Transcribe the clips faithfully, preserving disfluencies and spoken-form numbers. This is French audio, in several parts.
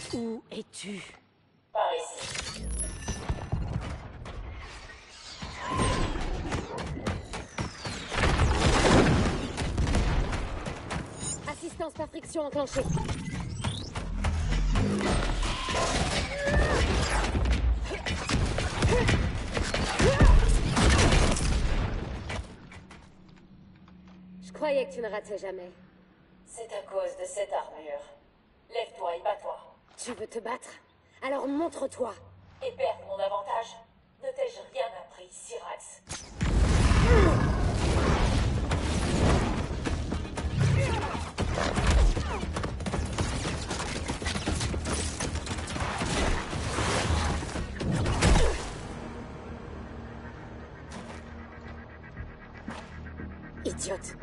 Où es-tu? Par ici. Assistance par friction enclenchée. Je croyais que tu ne ratais jamais. C'est à cause de cette armure. Lève-toi et bats-toi. Tu veux te battre? Alors montre-toi. Et perdre mon avantage? Ne t'ai-je rien appris, Syrax? Idiote.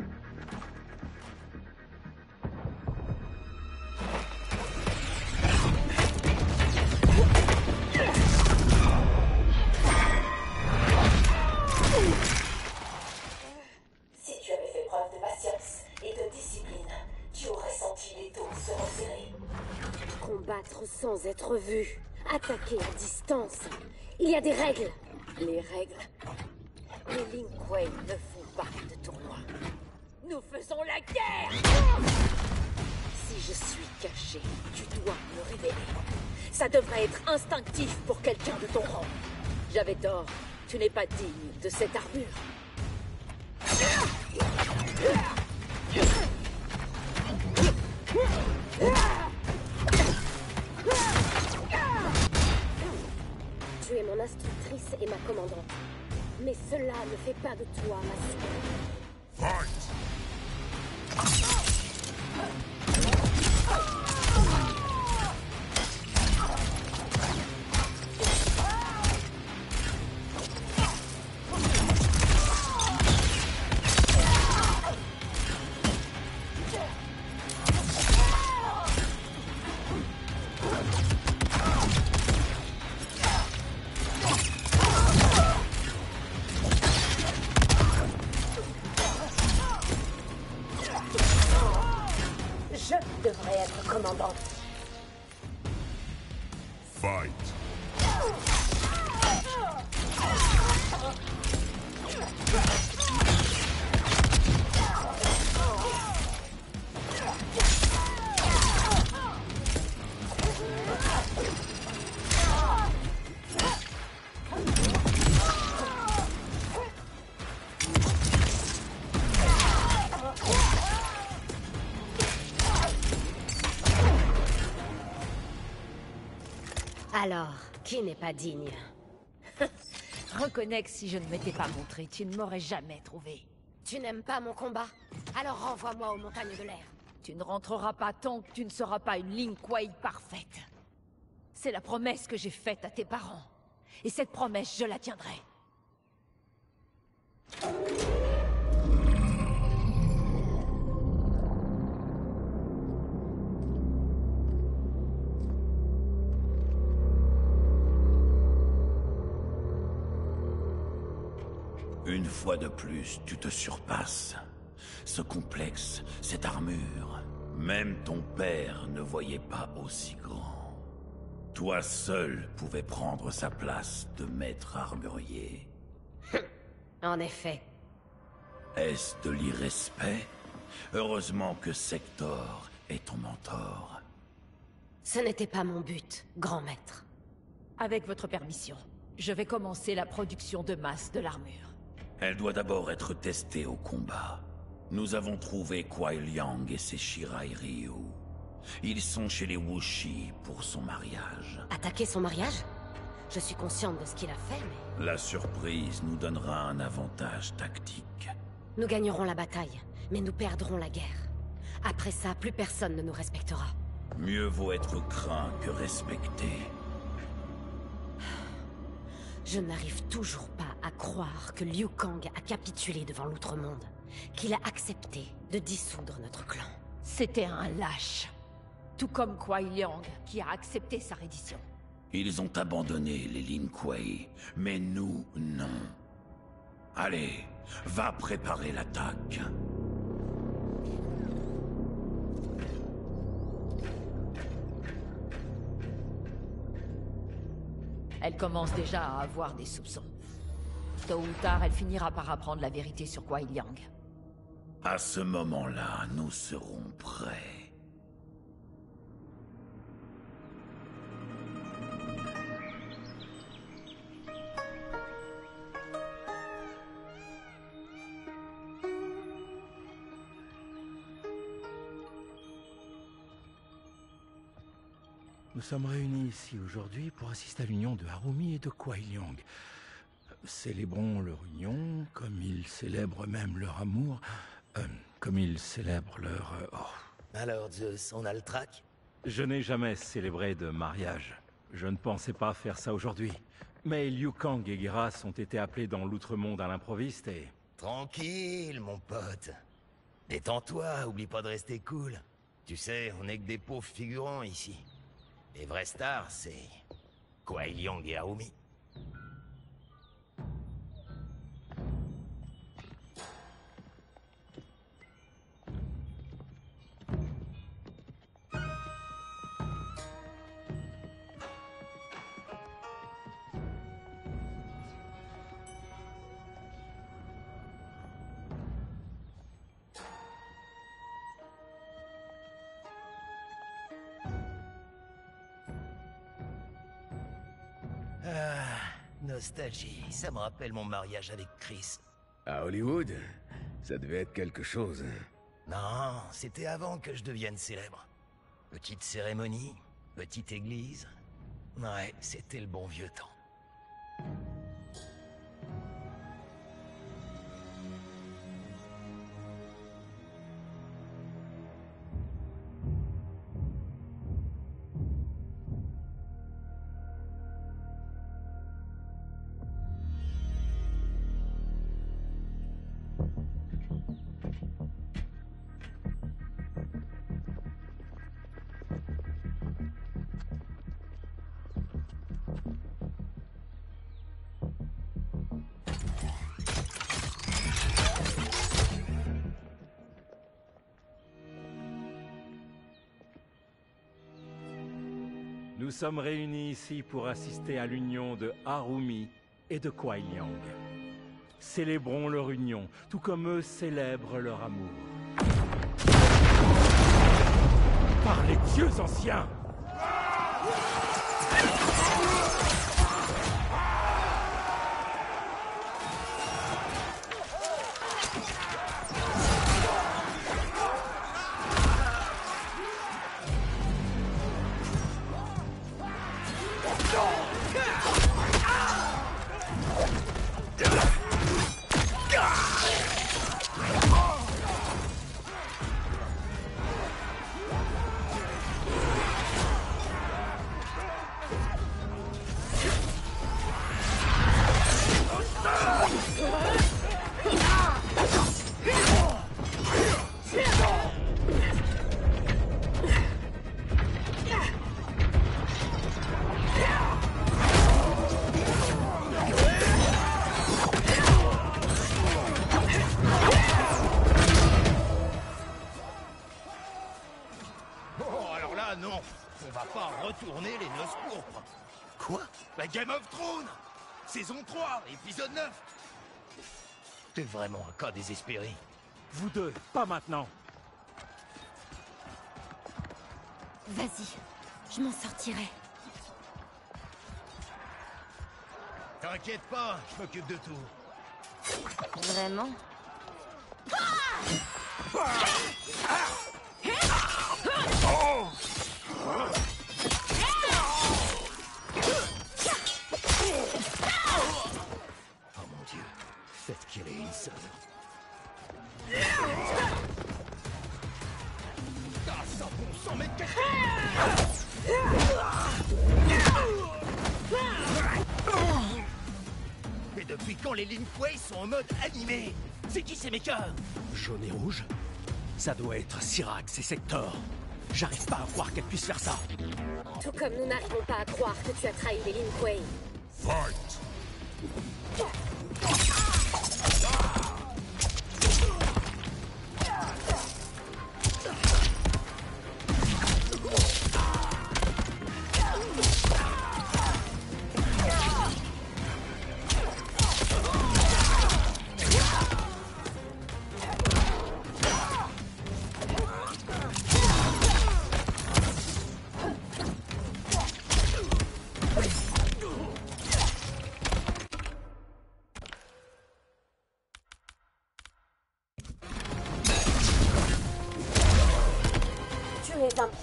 Si tu avais fait preuve de patience et de discipline, tu aurais senti les taux se resserrer. Combattre sans être vu. Attaquer à distance. Il y a des règles. Les règles? Les Lin Kuei ne font pas de tournoi. Nous faisons la guerre! Si je suis caché, tu dois me révéler. Ça devrait être instinctif pour quelqu'un de ton rang. J'avais tort. Tu n'es pas digne de cette armure. Tu es mon instructrice et ma commandante. Mais cela ne fait pas de toi ma sœur. Fight! Je devrais être commandante. Fight! Alors, qui n'est pas digne? Reconnais que si je ne m'étais pas montré, tu ne m'aurais jamais trouvé. Tu n'aimes pas mon combat? Alors renvoie-moi aux montagnes de l'air. Tu ne rentreras pas tant que tu ne seras pas une Lin Kuei parfaite. C'est la promesse que j'ai faite à tes parents. Et cette promesse, je la tiendrai. Une fois de plus, tu te surpasses. Ce complexe, cette armure, même ton père ne voyait pas aussi grand. Toi seul pouvais prendre sa place de maître armurier. En effet. Est-ce de l'irrespect? Heureusement que Sector est ton mentor. Ce n'était pas mon but, grand maître. Avec votre permission, je vais commencer la production de masse de l'armure. Elle doit d'abord être testée au combat. Nous avons trouvé Kuai Liang et ses Shirai Ryu. Ils sont chez les Wuxi pour son mariage. Attaquer son mariage? Je suis consciente de ce qu'il a fait, mais... La surprise nous donnera un avantage tactique. Nous gagnerons la bataille, mais nous perdrons la guerre. Après ça, plus personne ne nous respectera. Mieux vaut être craint que respecté. Je n'arrive toujours pas à croire que Liu Kang a capitulé devant l'Outre-Monde, qu'il a accepté de dissoudre notre clan. C'était un lâche. Tout comme Kuai Liang, qui a accepté sa reddition. Ils ont abandonné les Lin Kuei, mais nous, non. Allez, va préparer l'attaque. Elle commence déjà à avoir des soupçons. Tôt ou tard, elle finira par apprendre la vérité sur Kuai Liang. À ce moment-là, nous serons prêts. Nous sommes réunis ici aujourd'hui pour assister à l'union de Harumi et de Kuai Liang. Célébrons leur union comme ils célèbrent même leur amour, euh, comme ils célèbrent leur... Euh, oh. Alors Zeus, on a le trac? Je n'ai jamais célébré de mariage. Je ne pensais pas faire ça aujourd'hui. Mais Liu Kang et Geras ont été appelés dans l'Outre-Monde à l'improviste et... Tranquille, mon pote. Détends-toi, oublie pas de rester cool. Tu sais, on n'est que des pauvres figurants ici. Les vrais stars, c'est... Kuai Liang et Harumi. Ah, nostalgie, ça me rappelle mon mariage avec Chris. À Hollywood, ça devait être quelque chose. Non, c'était avant que je devienne célèbre. Petite cérémonie, petite église. Ouais, c'était le bon vieux temps. Nous sommes réunis ici pour assister à l'union de Harumi et de Kuai Liang. Célébrons leur union, tout comme eux célèbrent leur amour. Par les dieux anciens! Retourner les noces pourpres. Quoi? La Game of Thrones! Saison trois, épisode neuf. T'es vraiment un cas désespéré. Vous deux, pas maintenant. Vas-y, je m'en sortirai. T'inquiète pas, je m'occupe de tout. Vraiment? Oh! Oh mon Dieu, faites qu'il ait une sœur. Ah, ça bon sang, mais qu'est-ce Mais depuis quand les Lin Kuei sont en mode animé? C'est qui ces mecs-là? Jaune et rouge? Ça doit être Syrax et Sector. J'arrive pas à croire qu'elle puisse faire ça. Tout comme nous n'arrivons pas à croire que tu as trahi les Lin Kuei. Fight!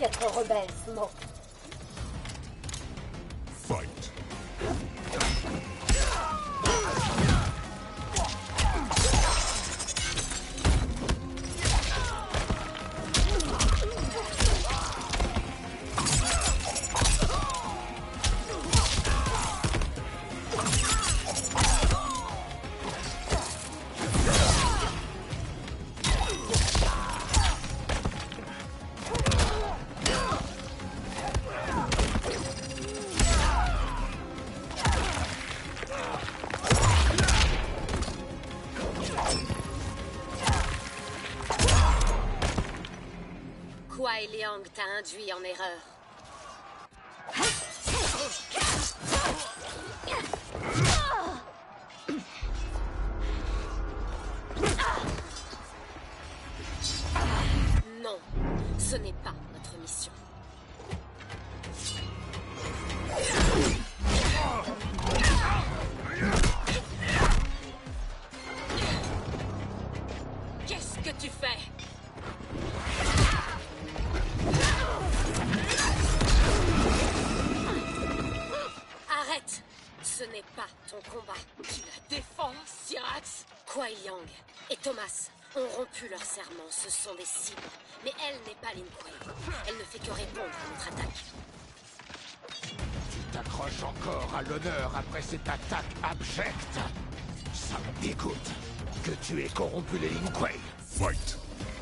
qu'être rebelle, Smoke. Fight. Kuai Liang t'a induit en erreur. Non, ce n'est pas notre mission. Qu'est-ce que tu fais? Arrête! Ce n'est pas ton combat. Tu la défends, Syrax? Kuai Liang et Thomas ont rompu leur serment. Ce sont des cibles. Mais elle n'est pas Lin Kuei. Elle ne fait que répondre à notre attaque. Tu t'accroches encore à l'honneur après cette attaque abjecte. Ça me dégoûte que tu aies corrompu les Lin Kuei. Fight.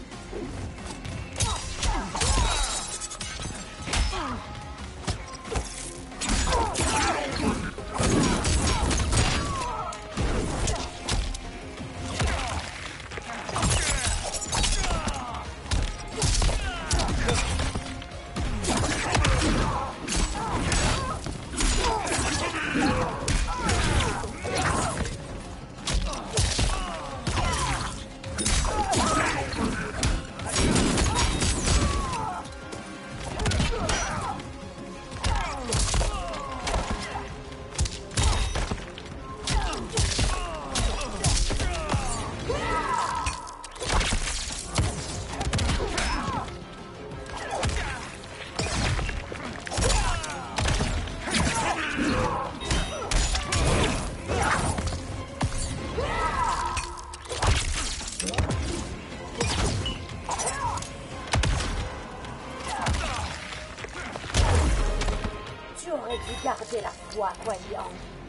Gardez la foi, Kuai Liang.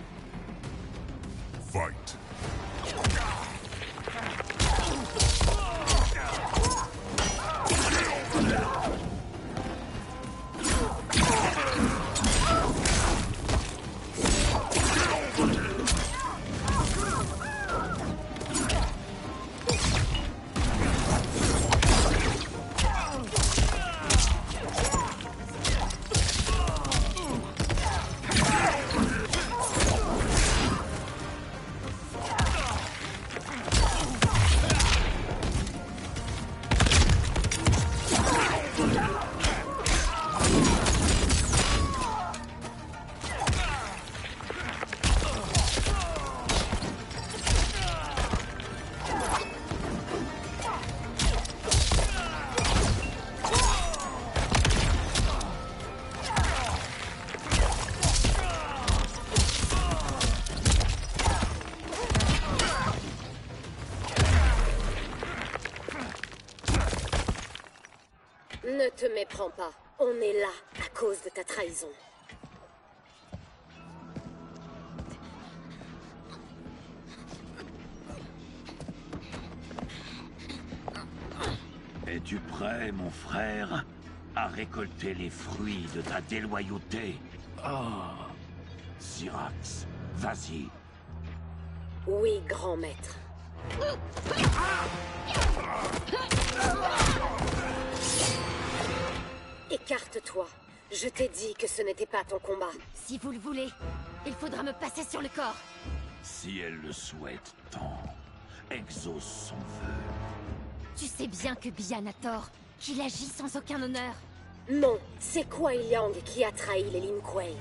Fight. Ne te méprends pas. On est là à cause de ta trahison. Es-tu prêt, mon frère, à récolter les fruits de ta déloyauté? Ah, Syrax, vas-y. Oui, grand maître. Écarte-toi. Je t'ai dit que ce n'était pas ton combat. Si vous le voulez, il faudra me passer sur le corps. Si elle le souhaite tant, exauce son vœu. Tu sais bien que Bian a tort, qu'il agit sans aucun honneur. Non, c'est Kuai Liang qui a trahi les Lin Kuei.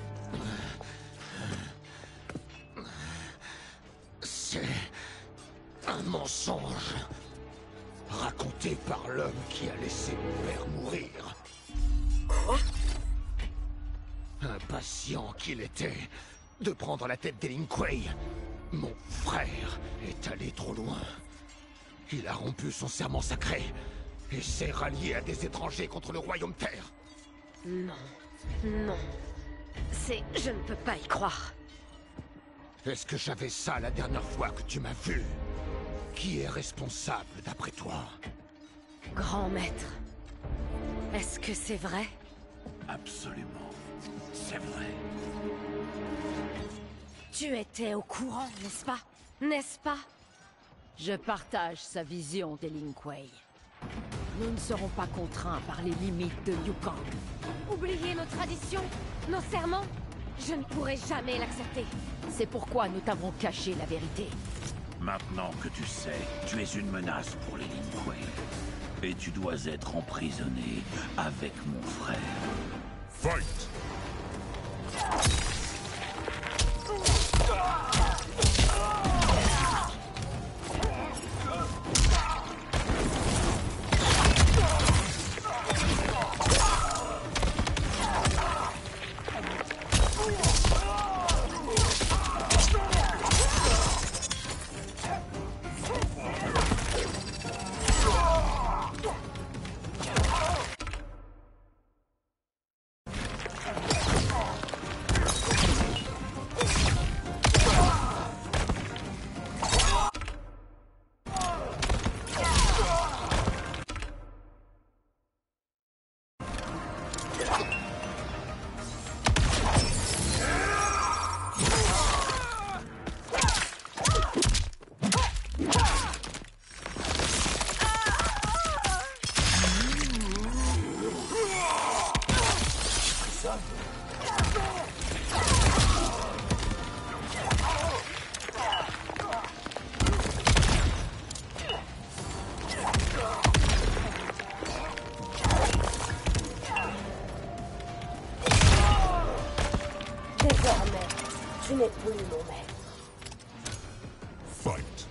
C'est un mensonge raconté par l'homme qui a laissé mon père mourir. Quoi? Impatient qu'il était de prendre la tête des Lin Kuei, mon frère est allé trop loin. Il a rompu son serment sacré et s'est rallié à des étrangers contre le Royaume Terre. Non, non. C'est... je ne peux pas y croire. Est-ce que j'avais ça la dernière fois que tu m'as vu? Qui est responsable d'après toi? Grand maître, est-ce que c'est vrai? Absolument, c'est vrai. Tu étais au courant, n'est-ce pas? N'est-ce pas? Je partage sa vision des Lin Kuei. Nous ne serons pas contraints par les limites de Liu Kang. Oubliez nos traditions, nos serments? Je ne pourrai jamais l'accepter. C'est pourquoi nous t'avons caché la vérité. Maintenant que tu sais, tu es une menace pour les Lin Kuei. Et tu dois être emprisonné avec mon frère. Fight! Désormais, tu n'es plus mon maître. Fight!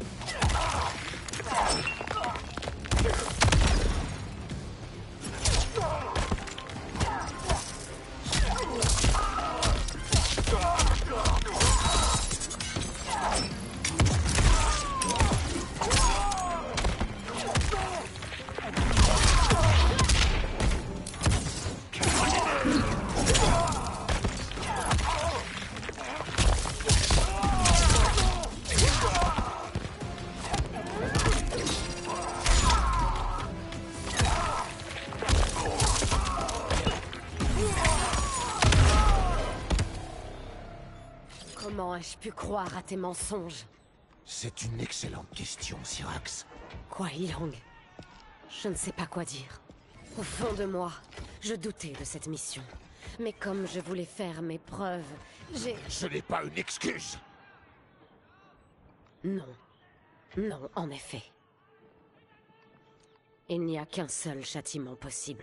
Comment ai-je pu croire à tes mensonges? C'est une excellente question, Cyrax. Kuai Liang, je ne sais pas quoi dire. Au fond de moi, je doutais de cette mission. Mais comme je voulais faire mes preuves, j'ai... Ce n'est pas une excuse! Non. Non, en effet. Il n'y a qu'un seul châtiment possible.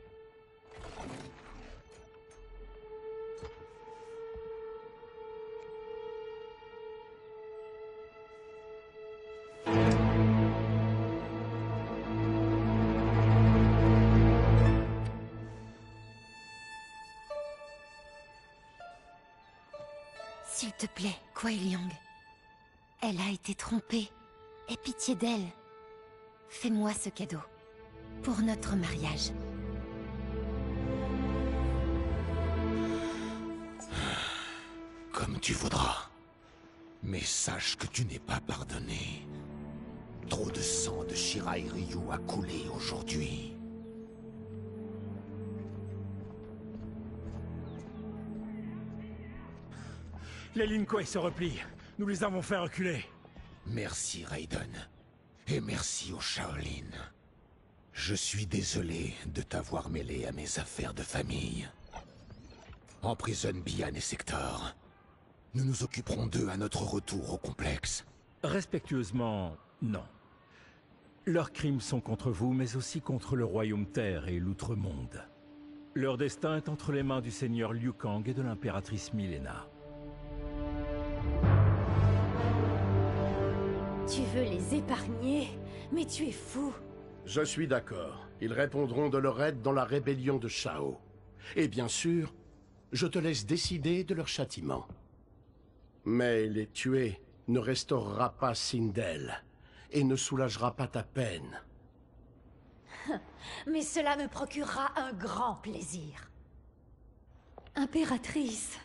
S'il te plaît, Kuai Liang. Elle a été trompée. Aie pitié d'elle. Fais-moi ce cadeau. Pour notre mariage. Comme tu voudras. Mais sache que tu n'es pas pardonné. Trop de sang de Shirai Ryu a coulé aujourd'hui. Les Lin Kuei se replient. Nous les avons fait reculer. Merci, Raiden. Et merci au Shaolin. Je suis désolé de t'avoir mêlé à mes affaires de famille. Emprisonne Bian et Sector. Nous nous occuperons d'eux à notre retour au complexe. Respectueusement, non. Leurs crimes sont contre vous, mais aussi contre le Royaume Terre et l'Outre-Monde. Leur destin est entre les mains du seigneur Liu Kang et de l'impératrice Mileena. Tu veux les épargner? Mais tu es fou. Je suis d'accord. Ils répondront de leur aide dans la rébellion de Shao. Et bien sûr, je te laisse décider de leur châtiment. Mais les tuer ne restaurera pas Sindel et ne soulagera pas ta peine. Mais cela me procurera un grand plaisir. Impératrice.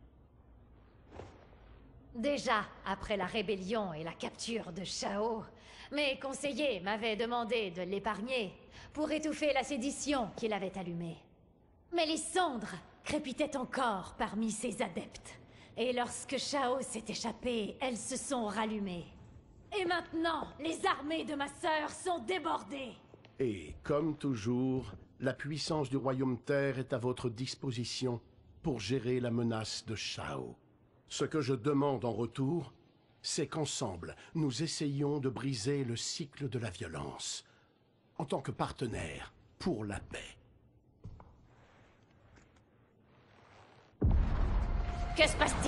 Déjà, après la rébellion et la capture de Shao, mes conseillers m'avaient demandé de l'épargner pour étouffer la sédition qu'il avait allumée. Mais les cendres crépitaient encore parmi ses adeptes. Et lorsque Shao s'est échappé, elles se sont rallumées. Et maintenant, les armées de ma sœur sont débordées. Et comme toujours, la puissance du Royaume Terre est à votre disposition pour gérer la menace de Shao. Ce que je demande en retour, c'est qu'ensemble, nous essayions de briser le cycle de la violence, en tant que partenaires pour la paix. Que se passe-t-il ?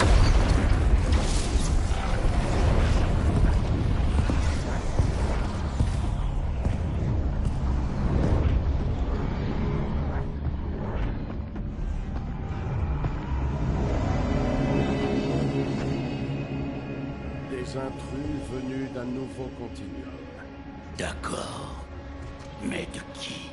Des intrus venus d'un nouveau continuum. D'accord. Mais de qui?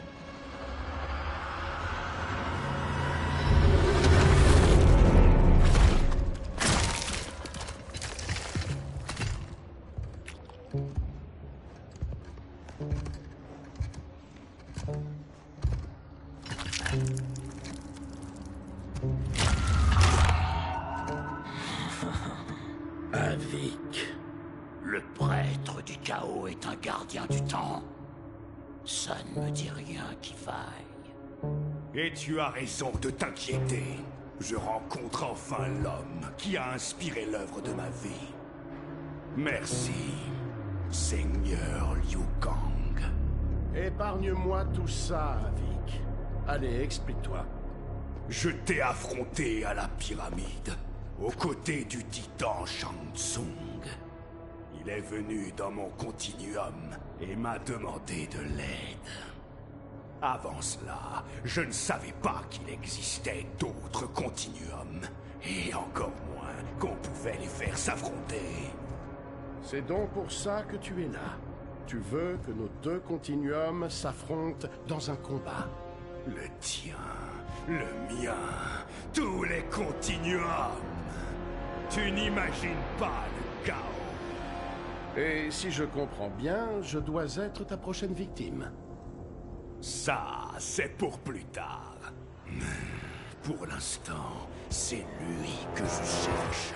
Avik, le prêtre du chaos est un gardien du temps. Ça ne me dit rien qui vaille. Et tu as raison de t'inquiéter. Je rencontre enfin l'homme qui a inspiré l'œuvre de ma vie. Merci, Seigneur Liu Kang. Épargne-moi tout ça, Avik. Allez, explique-toi. Je t'ai affronté à la pyramide, aux côtés du titan Shang Tsung. Il est venu dans mon continuum et m'a demandé de l'aide. Avant cela, je ne savais pas qu'il existait d'autres continuums, et encore moins qu'on pouvait les faire s'affronter. C'est donc pour ça que tu es là. Tu veux que nos deux continuums s'affrontent dans un combat. Le tien, le mien, tous les continuums. Tu n'imagines pas le chaos. Et si je comprends bien, je dois être ta prochaine victime. Ça, c'est pour plus tard. Pour l'instant, c'est lui que je cherche.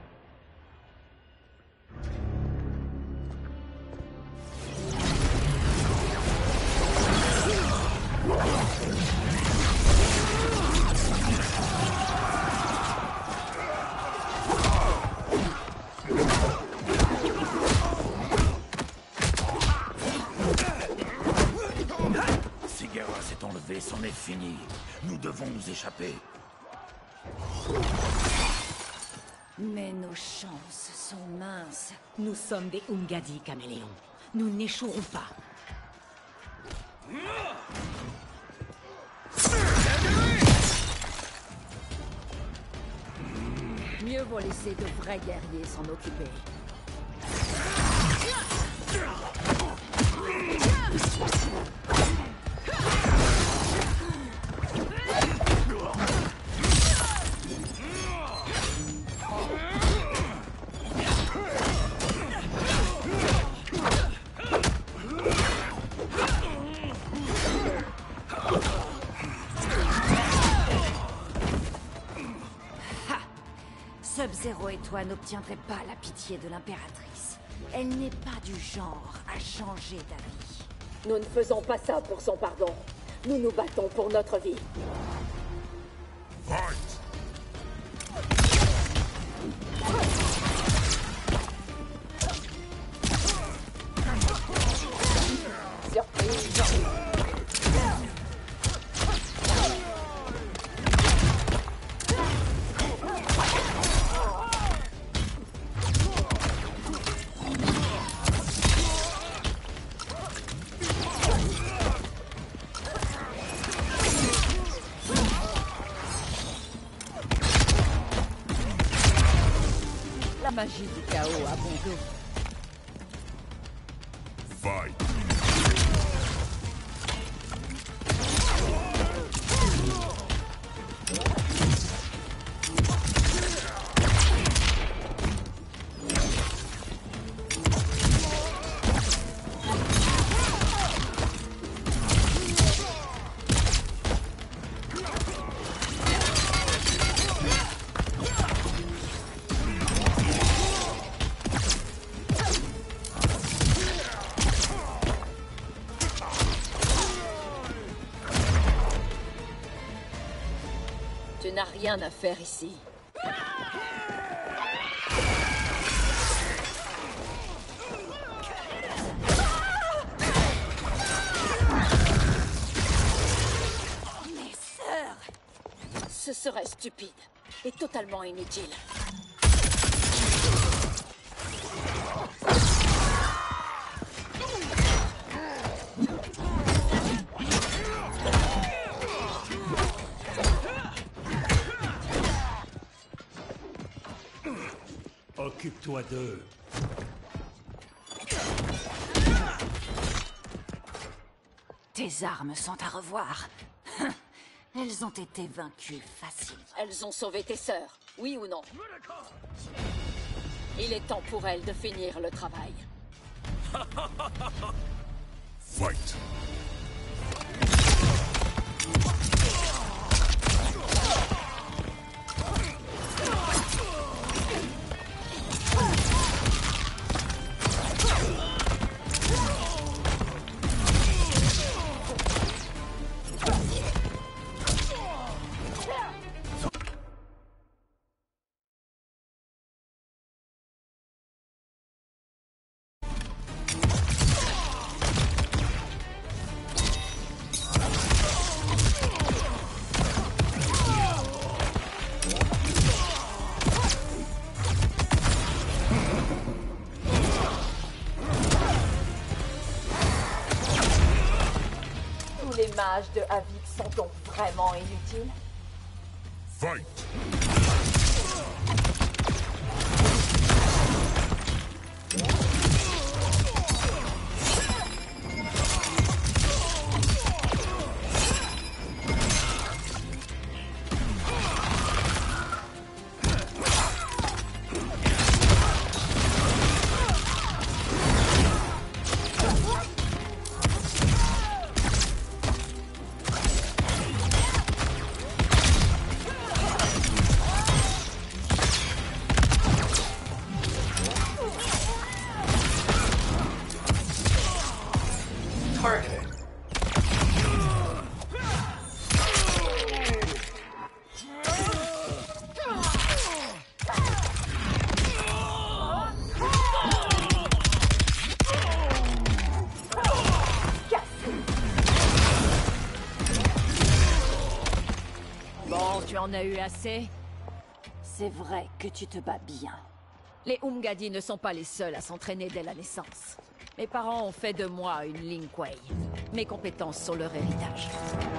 C'en est fini. Nous devons nous échapper. Mais nos chances sont minces. Nous sommes des Ungadi caméléons. Nous n'échouerons pas. Mieux vaut laisser de vrais guerriers s'en occuper. Sub-Zero et toi n'obtiendrez pas la pitié de l'impératrice. Elle n'est pas du genre à changer d'avis. Nous ne faisons pas ça pour son pardon. Nous nous battons pour notre vie. Fight! magie du chaos à bon dos. Fight. Tu n'as rien à faire ici. Mes sœurs! Ce serait stupide et totalement inutile. Occupe-toi d'eux. Tes armes sont à revoir. Elles ont été vaincues facilement. Elles ont sauvé tes sœurs, oui ou non? Il est temps pour elles de finir le travail. Fight. Les mages de Havik sont donc vraiment inutiles? Fight. Bon, tu en as eu assez? C'est vrai que tu te bats bien. Les Umgadi ne sont pas les seuls à s'entraîner dès la naissance. Mes parents ont fait de moi une Lin Kuei. Mes compétences sont leur héritage.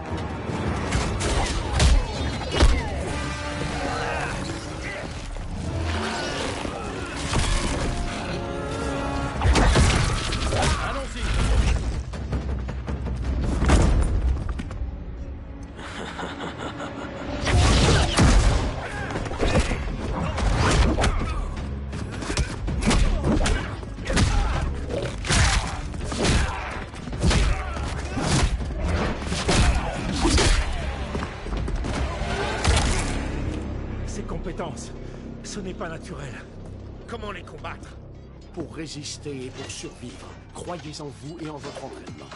Ce n'est pas naturel. Comment les combattre? Pour résister et pour survivre, croyez en vous et en votre entraînement.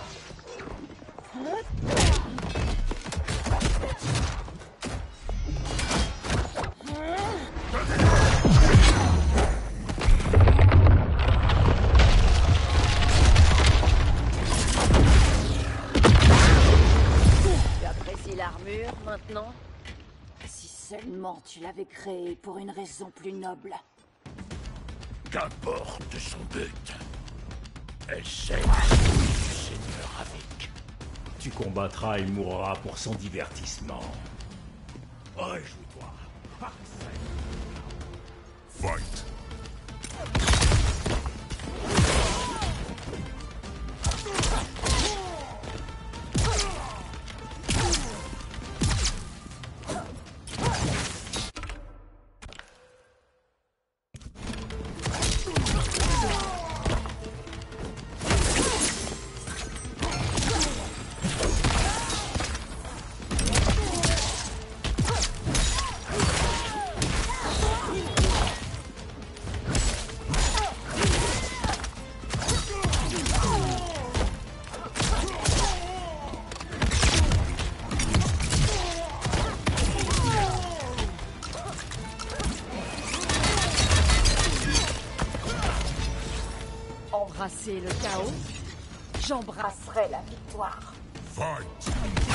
Tu apprécies l'armure maintenant? Si seulement tu l'avais créée pour une raison plus noble. Qu'importe son but. Elle sait du Seigneur Havik. Tu combattras et mourras pour son divertissement. Réjouis-toi. Fight. Embrasser le chaos, j'embrasserai la victoire. Fight!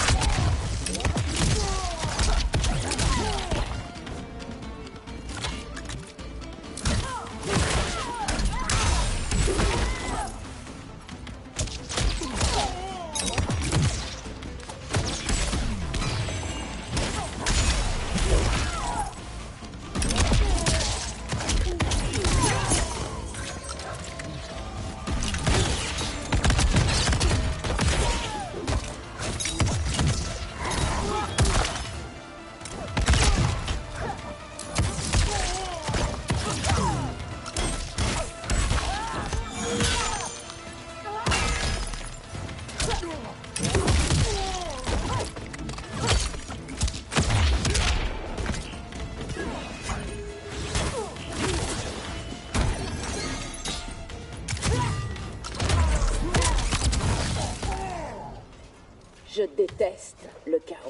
Je déteste le chaos.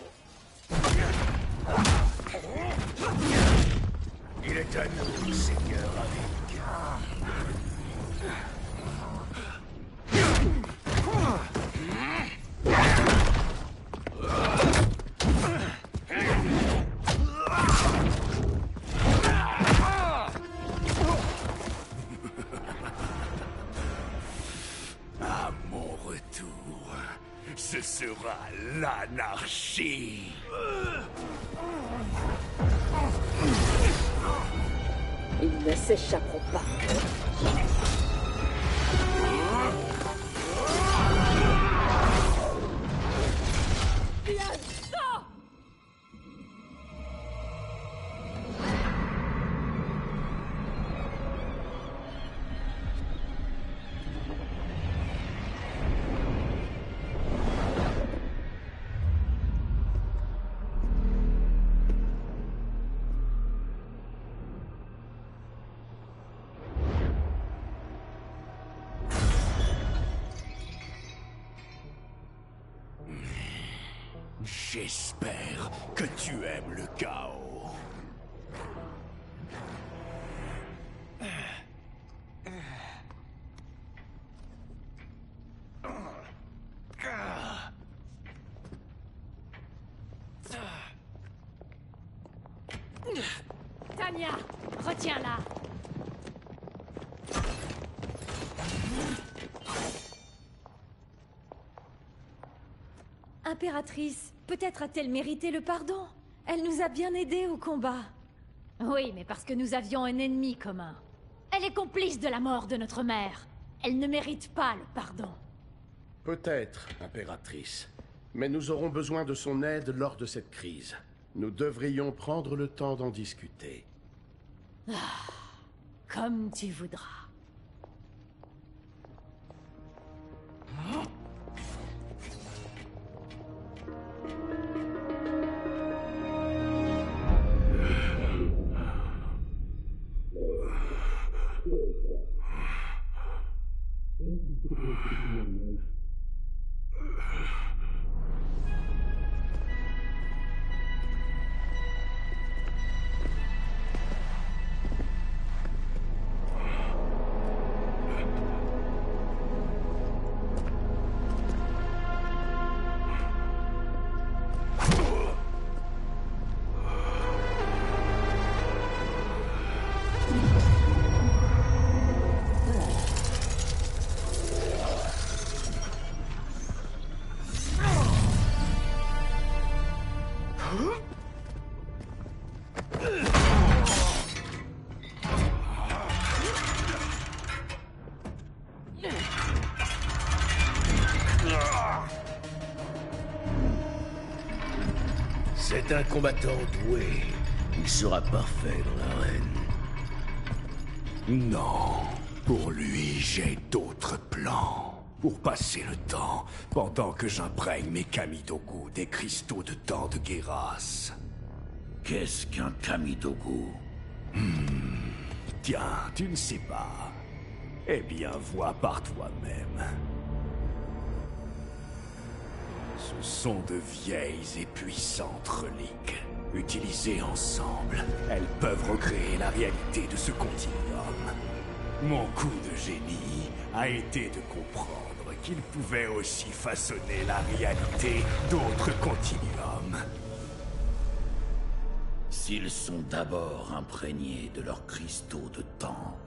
Il est à nous, Seigneur Avec. À mon retour, ce sera l'anarchie. Ils ne s'échapperont pas. Bien ça! J'espère que tu aimes le chaos. Tanya, retiens-la. Impératrice, peut-être a-t-elle mérité le pardon. Elle nous a bien aidés au combat. Oui, mais parce que nous avions un ennemi commun. Elle est complice de la mort de notre mère. Elle ne mérite pas le pardon. Peut-être, impératrice. Mais nous aurons besoin de son aide lors de cette crise. Nous devrions prendre le temps d'en discuter. Ah, comme tu voudras. est un combattant doué. Il sera parfait dans l'arène. Non, pour lui, j'ai d'autres plans. Pour passer le temps, pendant que j'imprègne mes Kamidogu des cristaux de dents de Geras. Qu'est-ce qu'un Kamidogu? Hmm. Tiens, tu ne sais pas. Eh bien, vois par toi-même. Ce sont de vieilles et puissantes reliques. Utilisées ensemble, elles peuvent recréer la réalité de ce continuum. Mon coup de génie a été de comprendre qu'il pouvait aussi façonner la réalité d'autres continuums. S'ils sont d'abord imprégnés de leurs cristaux de temps.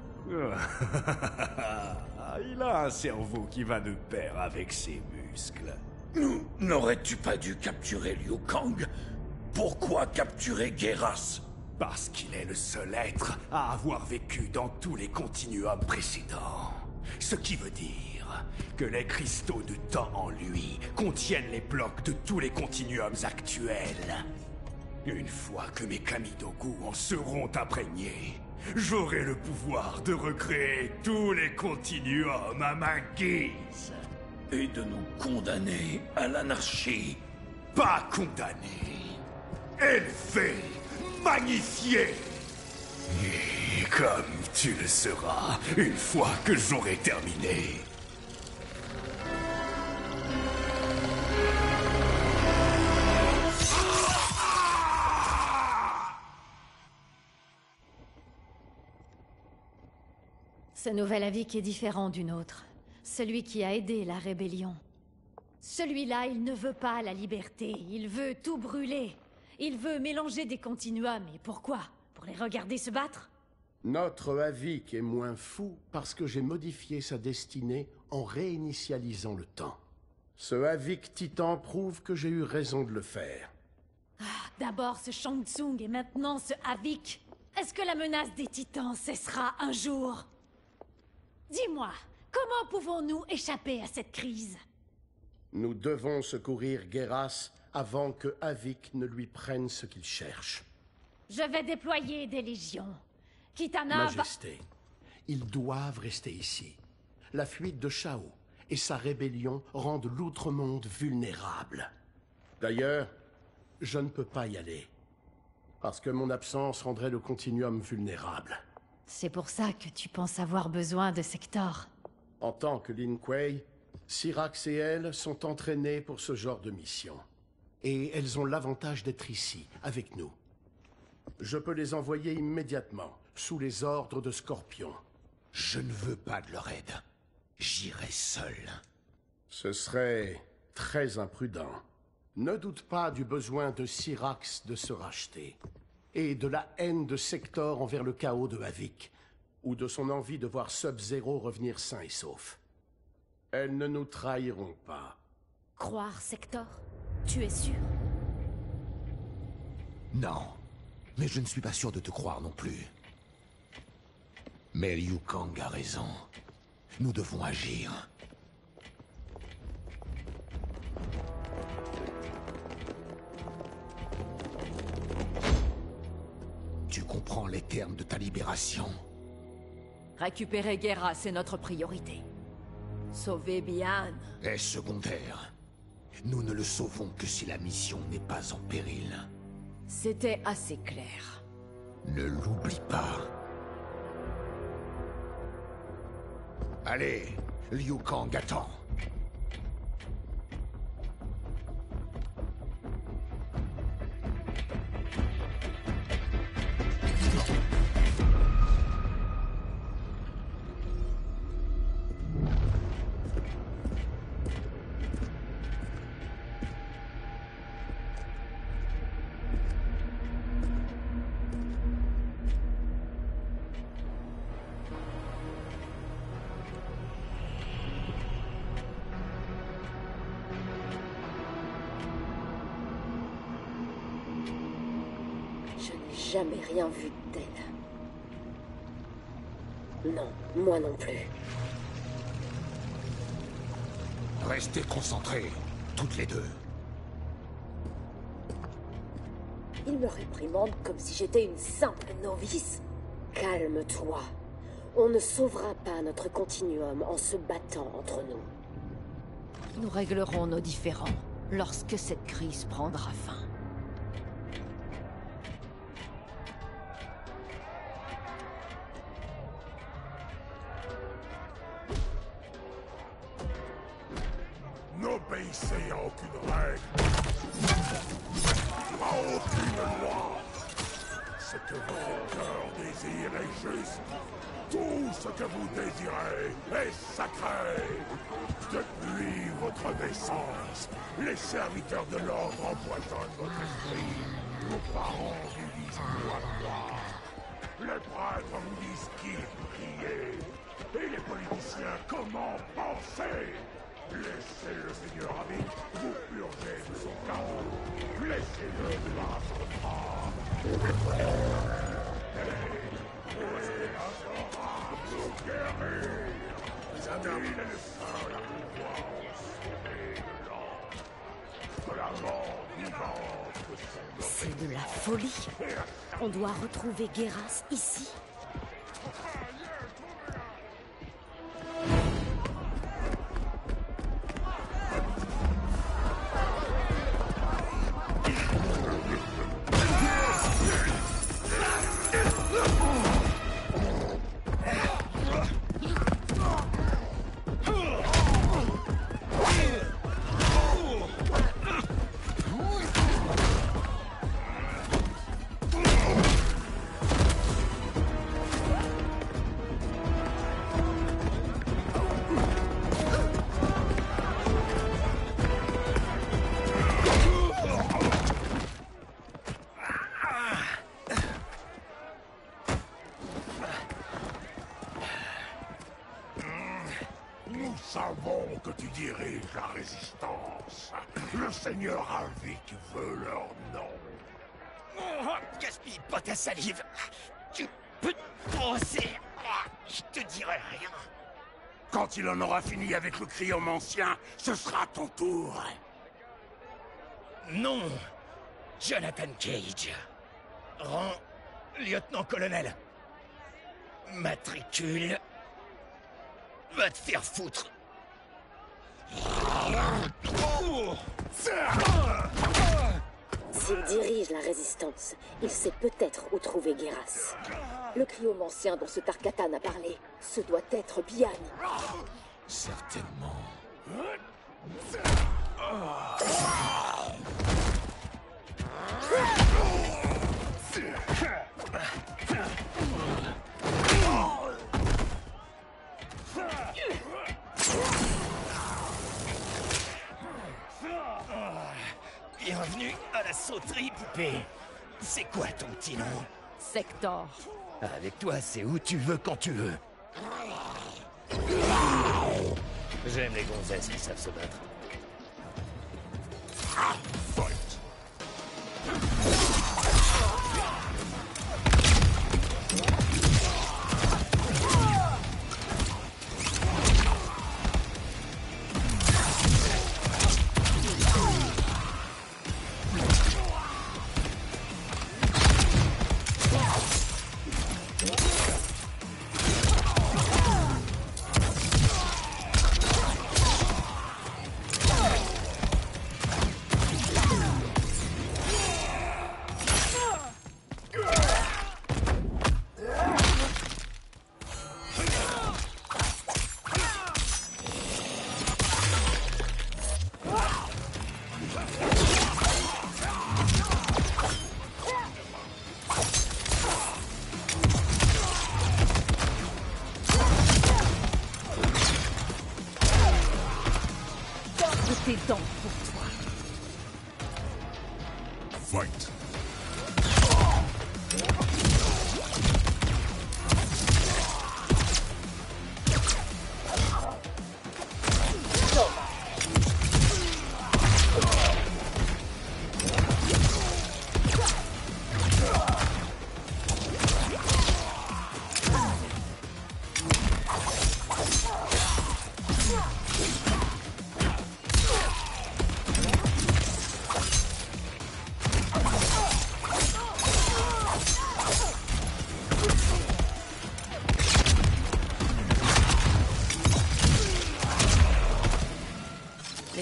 Il a un cerveau qui va de pair avec ses muscles. Nous, n'aurais-tu pas dû capturer Liu Kang? Pourquoi capturer Geras? Parce qu'il est le seul être à avoir vécu dans tous les continuums précédents. Ce qui veut dire que les cristaux de temps en lui contiennent les blocs de tous les continuums actuels. Une fois que mes Kamidogu en seront imprégnés, j'aurai le pouvoir de recréer tous les continuums à ma guise. Et de nous condamner à l'anarchie. Pas condamner, élever, magnifier. Et comme tu le seras une fois que j'aurai terminé. Ce nouvel Havik est différent du nôtre. Celui qui a aidé la rébellion. Celui-là, il ne veut pas la liberté. Il veut tout brûler. Il veut mélanger des continuums. Et pourquoi? Pour les regarder se battre? Notre Havik est moins fou parce que j'ai modifié sa destinée en réinitialisant le temps. Ce Havik titan prouve que j'ai eu raison de le faire. Ah, d'abord ce Shang Tsung et maintenant ce Havik. Est-ce que la menace des titans cessera un jour? Dis-moi, comment pouvons-nous échapper à cette crise? Nous devons secourir Geras avant que Havik ne lui prenne ce qu'il cherche. Je vais déployer des légions. Kitana va... Majesté, ils doivent rester ici. La fuite de Shao et sa rébellion rendent l'Outre-Monde vulnérable. D'ailleurs, je ne peux pas y aller. Parce que mon absence rendrait le continuum vulnérable. C'est pour ça que tu penses avoir besoin de Sector. En tant que Lin Kuei, Cyrax et elle sont entraînées pour ce genre de mission. Et elles ont l'avantage d'être ici, avec nous. Je peux les envoyer immédiatement, sous les ordres de Scorpion. Je ne veux pas de leur aide. J'irai seul. Ce serait très imprudent. Ne doute pas du besoin de Cyrax de se racheter. Et de la haine de Sector envers le chaos de Havik. Ou de son envie de voir Sub-Zero revenir sain et sauf. Elles ne nous trahiront pas. Croire Sector? Tu es sûr? Non. Mais je ne suis pas sûr de te croire non plus. Mais Liu Kang a raison. Nous devons agir. Tu comprends les termes de ta libération? Récupérer Geras, c'est notre priorité. Sauver Bihan est secondaire. Nous ne le sauvons que si la mission n'est pas en péril. C'était assez clair. Ne l'oublie pas. Allez, Liu Kang attend. Jamais rien vu d'elle. Non, moi non plus. Restez concentrés, toutes les deux. Il me réprimande comme si j'étais une simple novice. Calme-toi. On ne sauvera pas notre continuum en se battant entre nous. Nous réglerons nos différends lorsque cette crise prendra fin. N'obéissez à aucune règle, à aucune loi. Ce que votre cœur désire est juste. Tout ce que vous désirez est sacré. Depuis votre naissance, les serviteurs de l'ordre empoisonnent votre esprit. Vos parents vous disent quoi croire. Les prêtres vous disent qui prier. Et les politiciens comment penser. Laissez le Seigneur Avik vous purger de son chaos. Laissez-le par son bras. Et saura vous guérir. Il est le seul à pouvoir sauver de l'ange, de la mort vivante de son C'est de la folie. On doit retrouver Guéras ici. Nous savons que tu diriges la résistance. Le Seigneur Avik veut leur nom. Oh, gaspille pas ta salive. Tu peux te brosser. Je te dirai rien. Quand il en aura fini avec le cryomancien, ce sera ton tour. Non, Jonathan Cage. Rang lieutenant-colonel. Matricule. Va te faire foutre. S'il dirige la résistance, il sait peut-être où trouver Guéras. Le cryomancien dont ce Tarkatan a parlé, ce doit être Bihan. Certainement. Bienvenue à la sauterie, poupée. C'est quoi ton petit nom? Sector. Avec toi, c'est où tu veux, quand tu veux. J'aime les gonzesses qui savent se battre. Tes dents pour toi. Fight.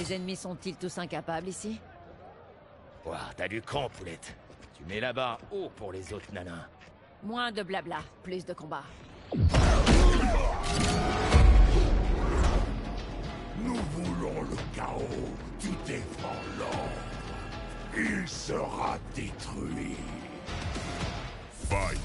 Mes ennemis sont-ils tous incapables ici? Ouah, t'as du cran, poulette. Tu mets la barre haut pour les autres nanas. Moins de blabla, plus de combat. Nous voulons le chaos, tu défends l'ordre. Il sera détruit. Fight.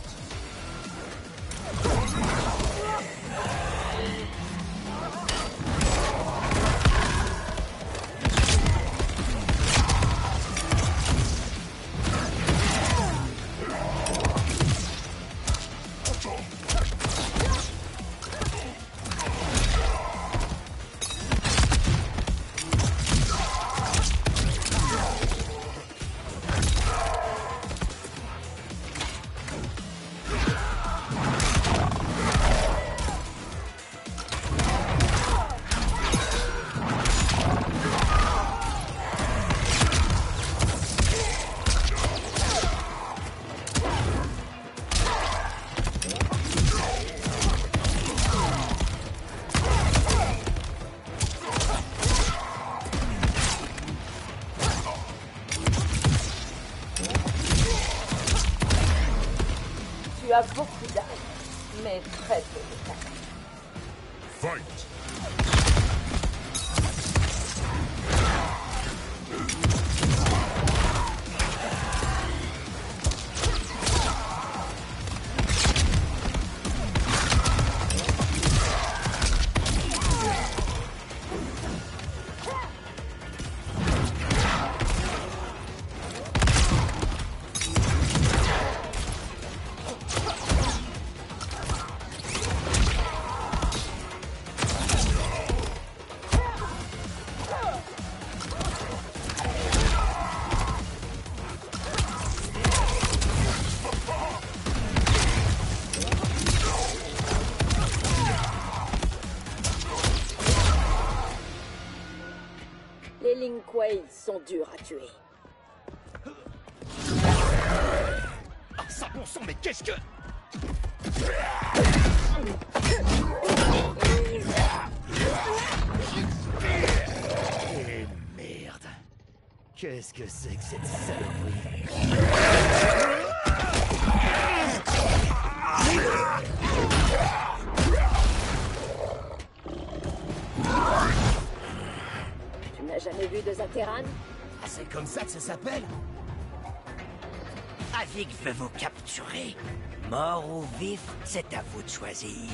Tu as beaucoup d'âme, mais très peu de talent. Fight. Les Lin Kuei sont durs à tuer. Ah, ça bon sang, mais qu'est-ce que... Eh merde. Qu'est-ce que c'est que cette saloperie? Tu n'as jamais vu de Zateran? Ah, c'est comme ça que ça s'appelle? Avik veut vous capturer. Mort ou vif, c'est à vous de choisir.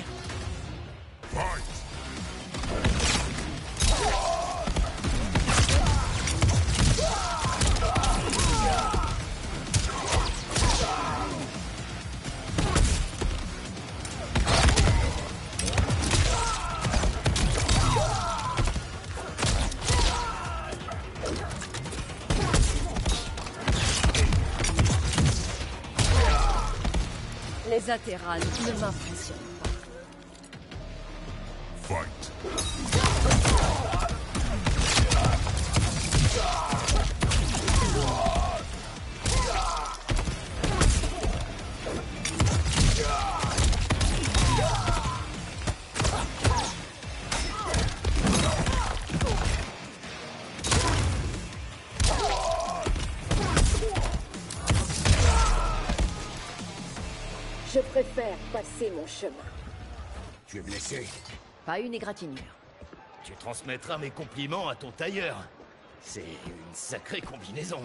Les Zateran ne m'impressionnent pas. Fight. Je préfère passer mon chemin. Tu es blessé? Pas une égratignure. Tu transmettras mes compliments à ton tailleur. C'est une sacrée combinaison.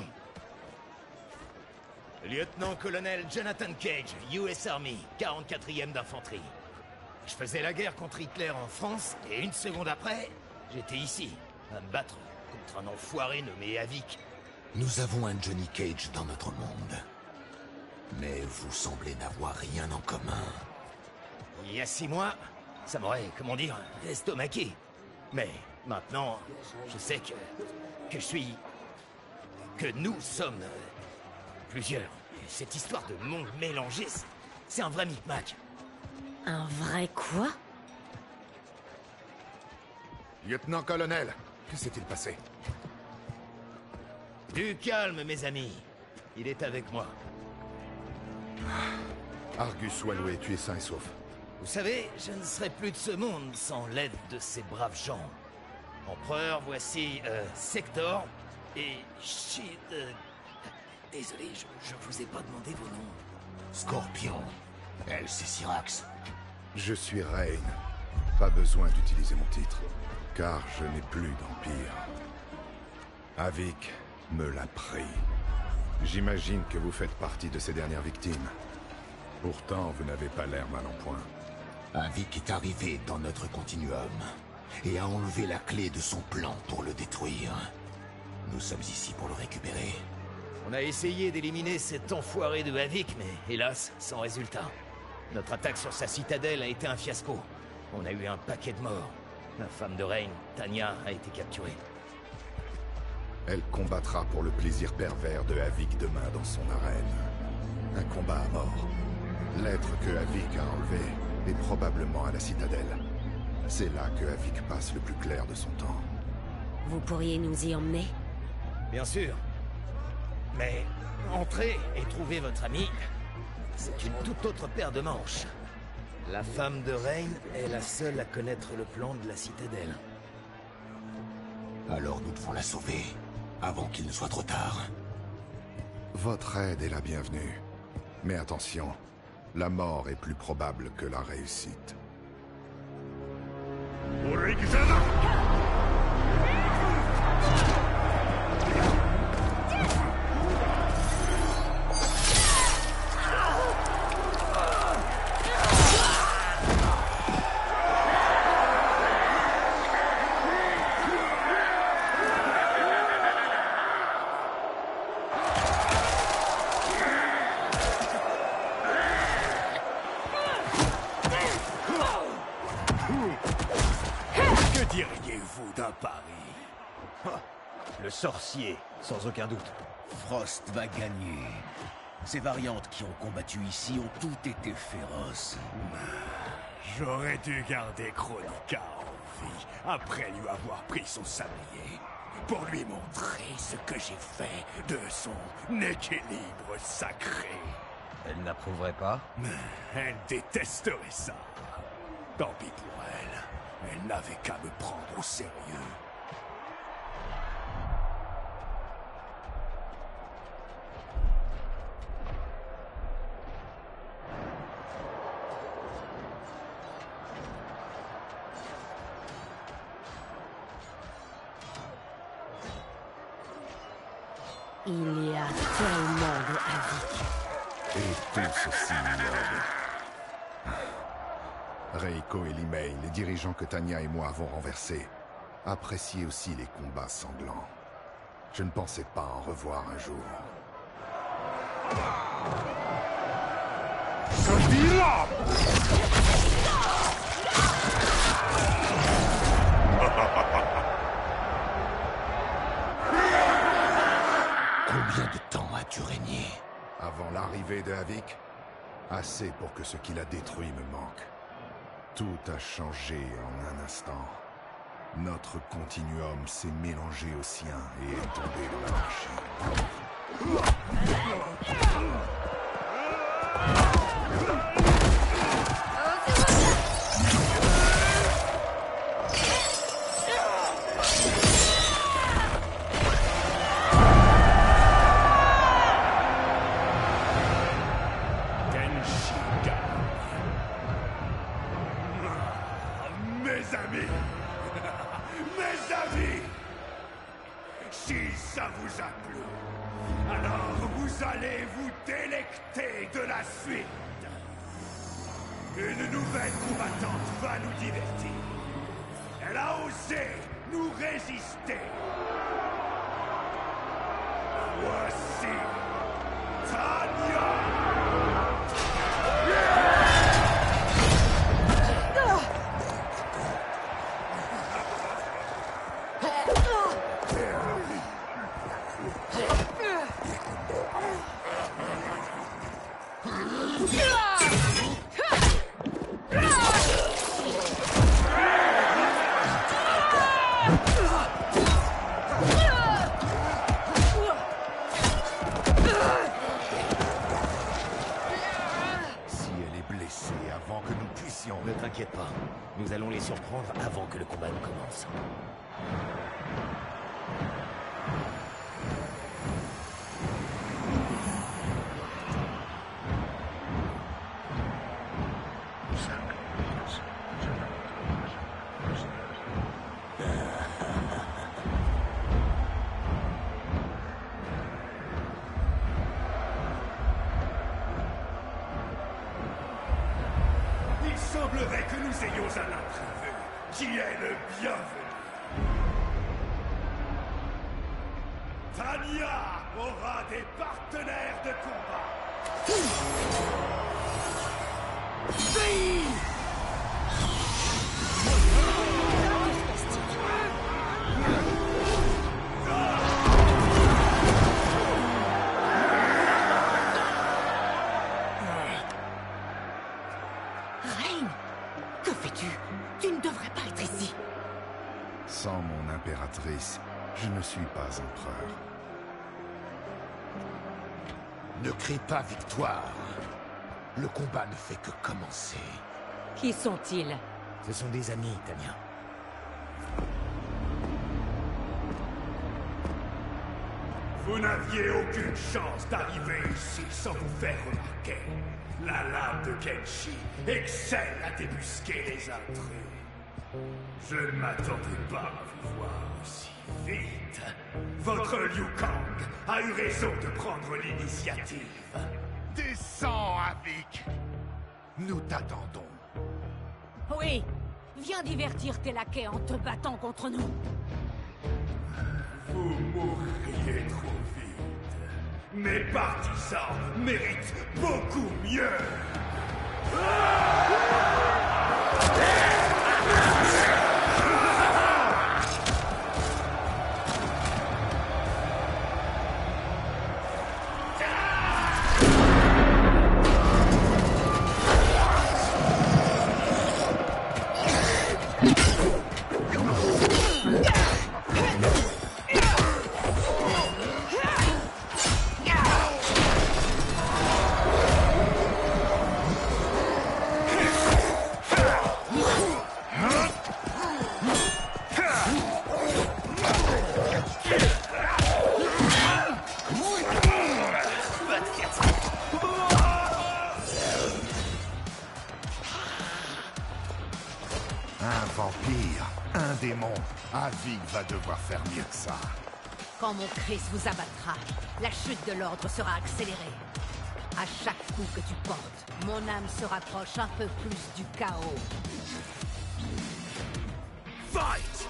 Lieutenant-colonel Jonathan Cage, U S Army, quarante-quatrième d'infanterie. Je faisais la guerre contre Hitler en France, et une seconde après, j'étais ici, à me battre contre un enfoiré nommé Avik. Nous avons un Johnny Cage dans notre monde. Mais vous semblez n'avoir rien en commun. Il y a six mois, ça m'aurait, comment dire, estomaqué. Mais maintenant, je sais que... que je suis... que nous sommes... plusieurs. Cette histoire de monde mélangé, c'est un vrai micmac. Un vrai quoi? Lieutenant-colonel, que s'est-il passé? Du calme, mes amis. Il est avec moi. Argus soit loué, tu es sain et sauf. Vous savez, je ne serais plus de ce monde sans l'aide de ces braves gens. Empereur, voici euh, Sector et Shid... euh, Désolé, je, je vous ai pas demandé vos noms. Scorpion. Elle, c'est Syrax. Je suis Rain. Pas besoin d'utiliser mon titre, car je n'ai plus d'empire. Avik me l'a pris. J'imagine que vous faites partie de ces dernières victimes. Pourtant, vous n'avez pas l'air mal en point. Avik est arrivé dans notre continuum et a enlevé la clé de son plan pour le détruire. Nous sommes ici pour le récupérer. On a essayé d'éliminer cet enfoiré de Avik, mais hélas, sans résultat. Notre attaque sur sa citadelle a été un fiasco. On a eu un paquet de morts. La femme de Rain, Tanya, a été capturée. Elle combattra pour le plaisir pervers de Avik demain dans son arène. Un combat à mort. L'être que Avik a enlevé est probablement à la citadelle. C'est là que Avik passe le plus clair de son temps. Vous pourriez nous y emmener? Bien sûr. Mais entrer et trouver votre ami, c'est une toute autre paire de manches. La femme de Rain est la seule à connaître le plan de la citadelle. Alors nous devons la sauver, avant qu'il ne soit trop tard. Votre aide est la bienvenue. Mais attention, la mort est plus probable que la réussite. Que diriez-vous d'un pari? Le sorcier, sans aucun doute. Frost va gagner. Ces variantes qui ont combattu ici ont toutes été féroces. J'aurais dû garder Chronica en vie, après lui avoir pris son sablier, pour lui montrer ce que j'ai fait de son équilibre sacré. Elle n'approuverait pas? Elle détesterait ça. Tant pis pour elle. Elle n'avait qu'à me prendre au sérieux. Il y a tellement de Avik. Et tous aussi ignobles. Reiko et Limei, les dirigeants que Tanya et moi avons renversés, appréciaient aussi les combats sanglants. Je ne pensais pas en revoir un jour. Sabira! Combien de temps as-tu régné? Avant l'arrivée de Avik, assez pour que ce qu'il a détruit me manque. Tout a changé en un instant. Notre continuum s'est mélangé au sien et est tombé dans l'anarchie. Mes amis! Mes amis! Si ça vous a plu, alors vous allez vous délecter de la suite. Une nouvelle combattante va nous divertir. Elle a osé nous résister. Voici Tanya! Ne t'inquiète pas, nous allons les surprendre avant que le combat ne commence. Il semblerait que nous ayons un imprévu qui est le bienvenu. Tanya aura des partenaires de combat. Oui! Rain, que fais-tu? Tu ne devrais pas être ici. Sans mon impératrice, je ne suis pas empereur. Ne crie pas victoire. Le combat ne fait que commencer. Qui sont-ils? Ce sont des amis, Tanya. Vous n'aviez aucune chance d'arriver ici sans vous faire remarquer. La lame de Kenshi excelle à débusquer les intrus. Je ne m'attendais pas à vous voir aussi vite. Votre Liu Kang a eu raison de prendre l'initiative. Descends, Havik. Nous t'attendons. Oui, viens divertir tes laquais en te battant contre nous. Vous mourriez trop vite. Mes partisans méritent beaucoup mieux. Un vampire, un démon. Havik va devoir faire mieux que ça. Quand mon Christ vous abattra, la chute de l'ordre sera accélérée. À chaque coup que tu portes, mon âme se rapproche un peu plus du chaos. Fight!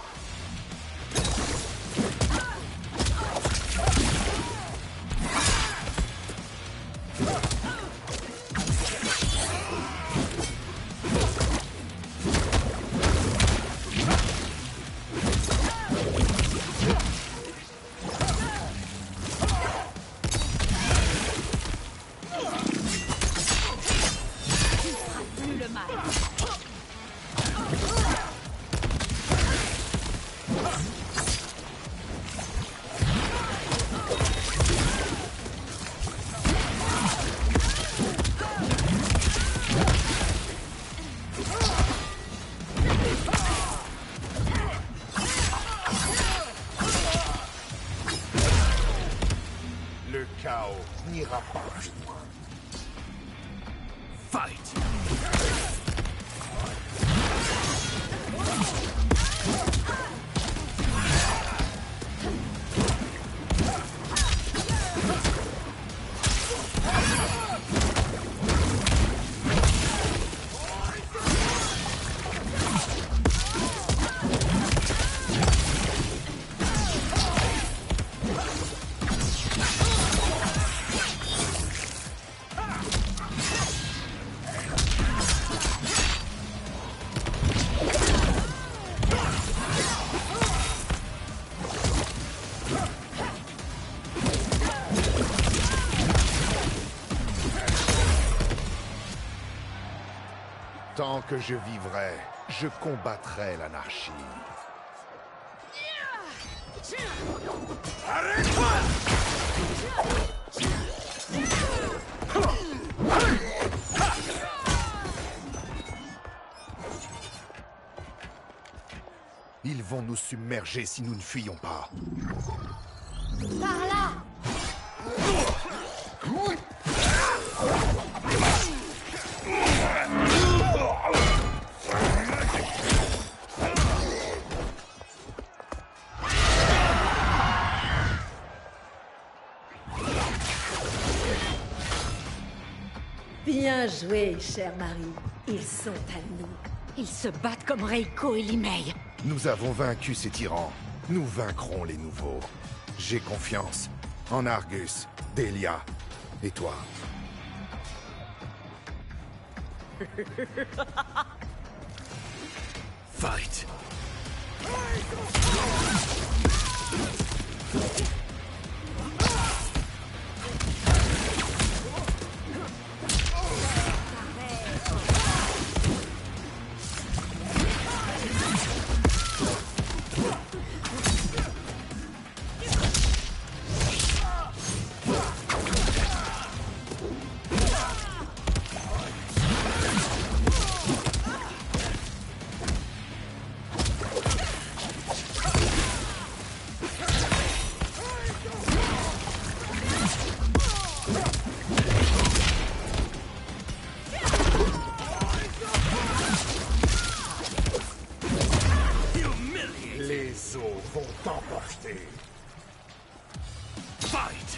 Plus le mal. Le chaos n'ira pas plus loin. Fight! Tant que je vivrai, je combattrai l'anarchie. Ils vont nous submerger si nous ne fuyons pas. Par là! Bien joué, chère Marie. Ils sont à nous. Ils se battent comme Reiko et Limei. Nous avons vaincu ces tyrans. Nous vaincrons les nouveaux. J'ai confiance en Argus, Delia et toi. Fight. Les eaux vont t'emporter. Fight.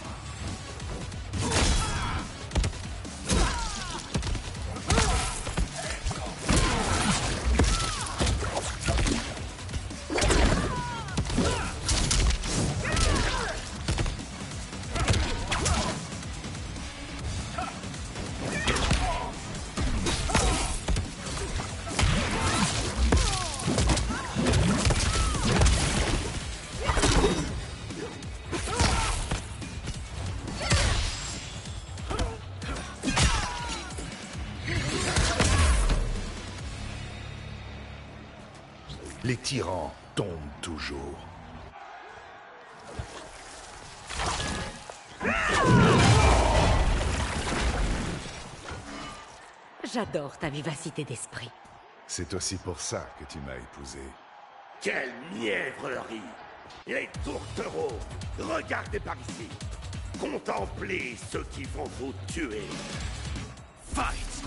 Les tyrans tombent toujours. J'adore ta vivacité d'esprit. C'est aussi pour ça que tu m'as épousé. Quelle mièvrerie! Les tourtereaux! Regardez par ici! Contemplez ceux qui vont vous tuer! Fight!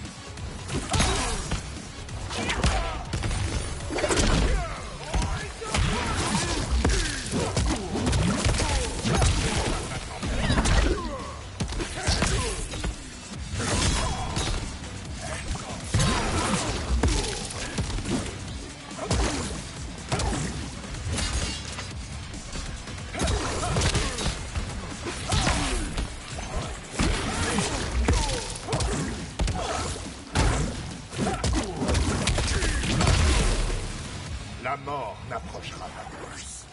La mort n'approchera pas plus.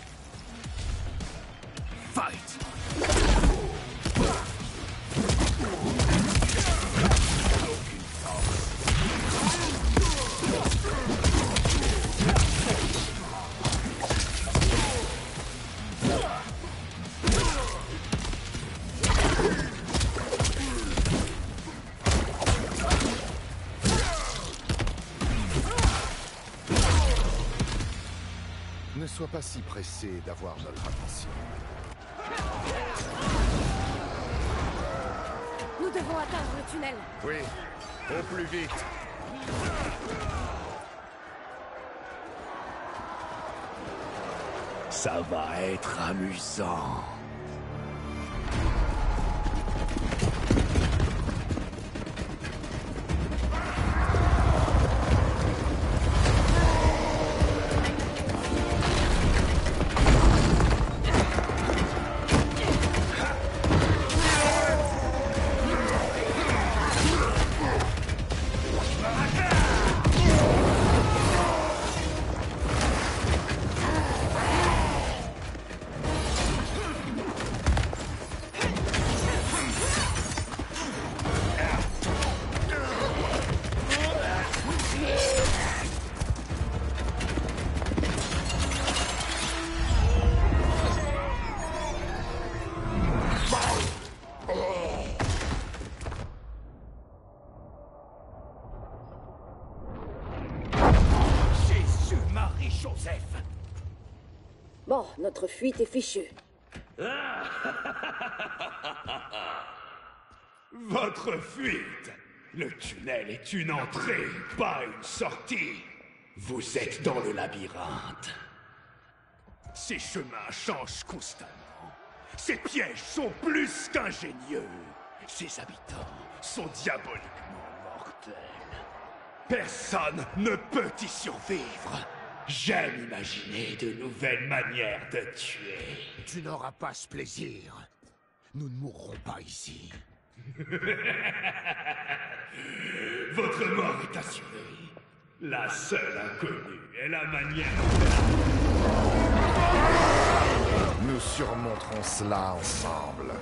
Fight! Ne sois pas si pressé d'avoir notre attention. Nous devons atteindre le tunnel. Oui, au plus vite. Ça va être amusant. Marie-Joseph. Bon, notre fuite est fichue. Votre fuite. Le tunnel est une entrée, pas une sortie. Vous êtes dans le labyrinthe. Ces chemins changent constamment. Ces pièges sont plus qu'ingénieux. Ces habitants sont diaboliquement mortels. Personne ne peut y survivre. J'aime imaginer de nouvelles manières de tuer. Tu n'auras pas ce plaisir. Nous ne mourrons pas ici. Votre mort est assurée. La seule inconnue est la manière... Nous surmonterons cela ensemble.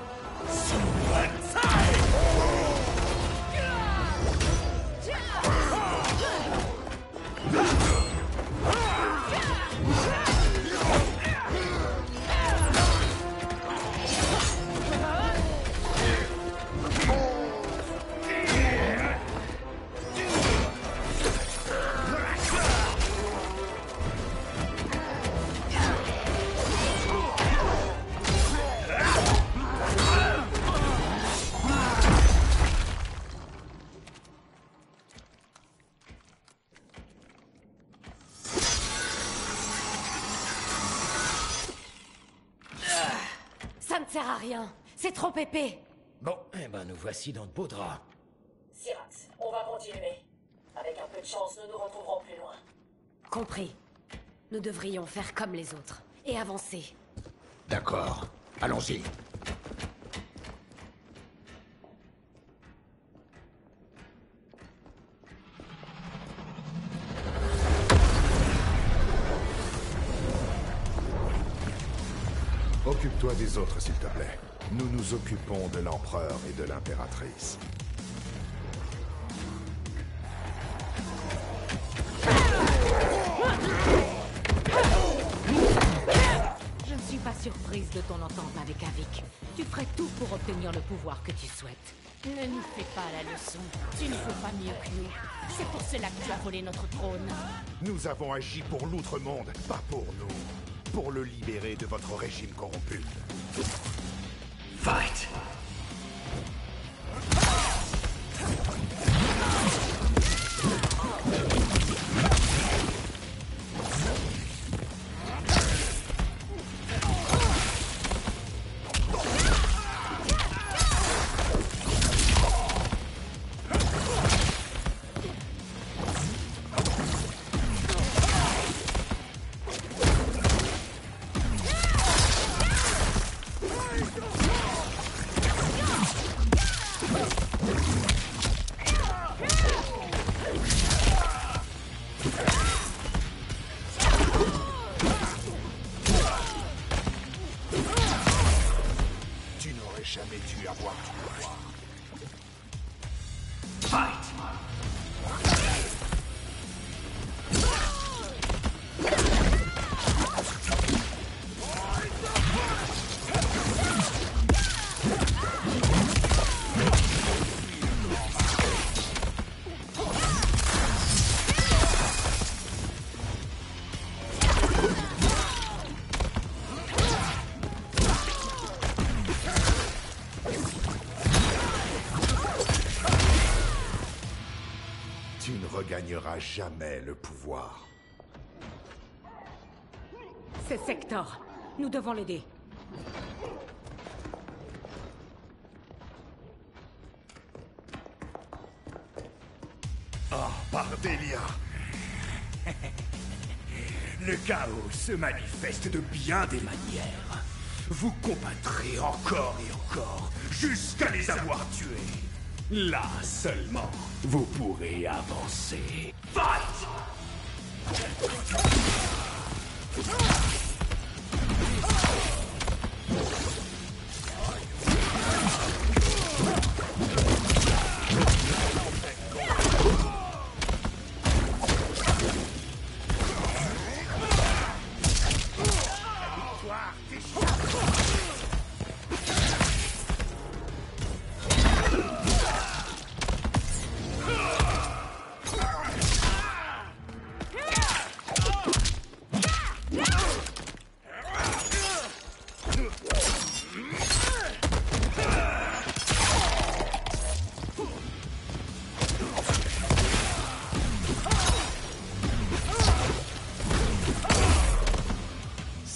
Ça ne sert à rien. C'est trop épais. Bon, eh ben nous voici dans de beaux draps. Syrax, on va continuer. Avec un peu de chance, nous nous retrouverons plus loin. Compris. Nous devrions faire comme les autres. Et avancer. D'accord. Allons-y. Occupe-toi des autres, s'il te plaît. Nous nous occupons de l'empereur et de l'impératrice. Je ne suis pas surprise de ton entente avec Avik. Tu ferais tout pour obtenir le pouvoir que tu souhaites. Ne nous fais pas la leçon. Tu ne faut pas mieux que nous. C'est pour cela que tu as volé notre trône. Nous avons agi pour l'outre-monde, pas pour nous. Pour le libérer de votre régime corrompu. Fight! Jamais dû avoir du pouvoir. Fight! Tu ne regagneras jamais le pouvoir. C'est Sector. Nous devons l'aider. Oh, Pardelia! Le chaos se manifeste de bien des manières. Vous combattrez encore et encore, jusqu'à les avoir tués. Là seulement, vous pourrez avancer. Fight!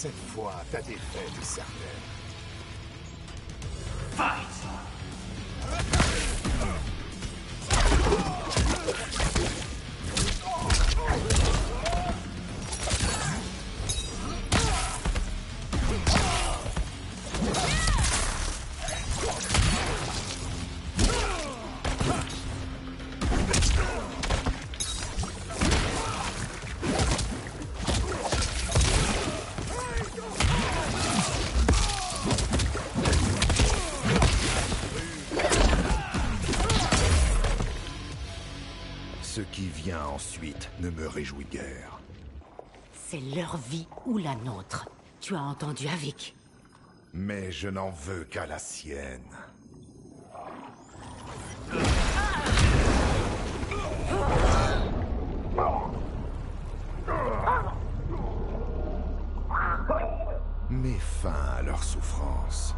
Cette fois, ta défaite est certaine. Fight! Ce qui vient ensuite ne me réjouit guère. C'est leur vie ou la nôtre. Tu as entendu Avik? Mais je n'en veux qu'à la sienne. Mets fin à leur souffrance.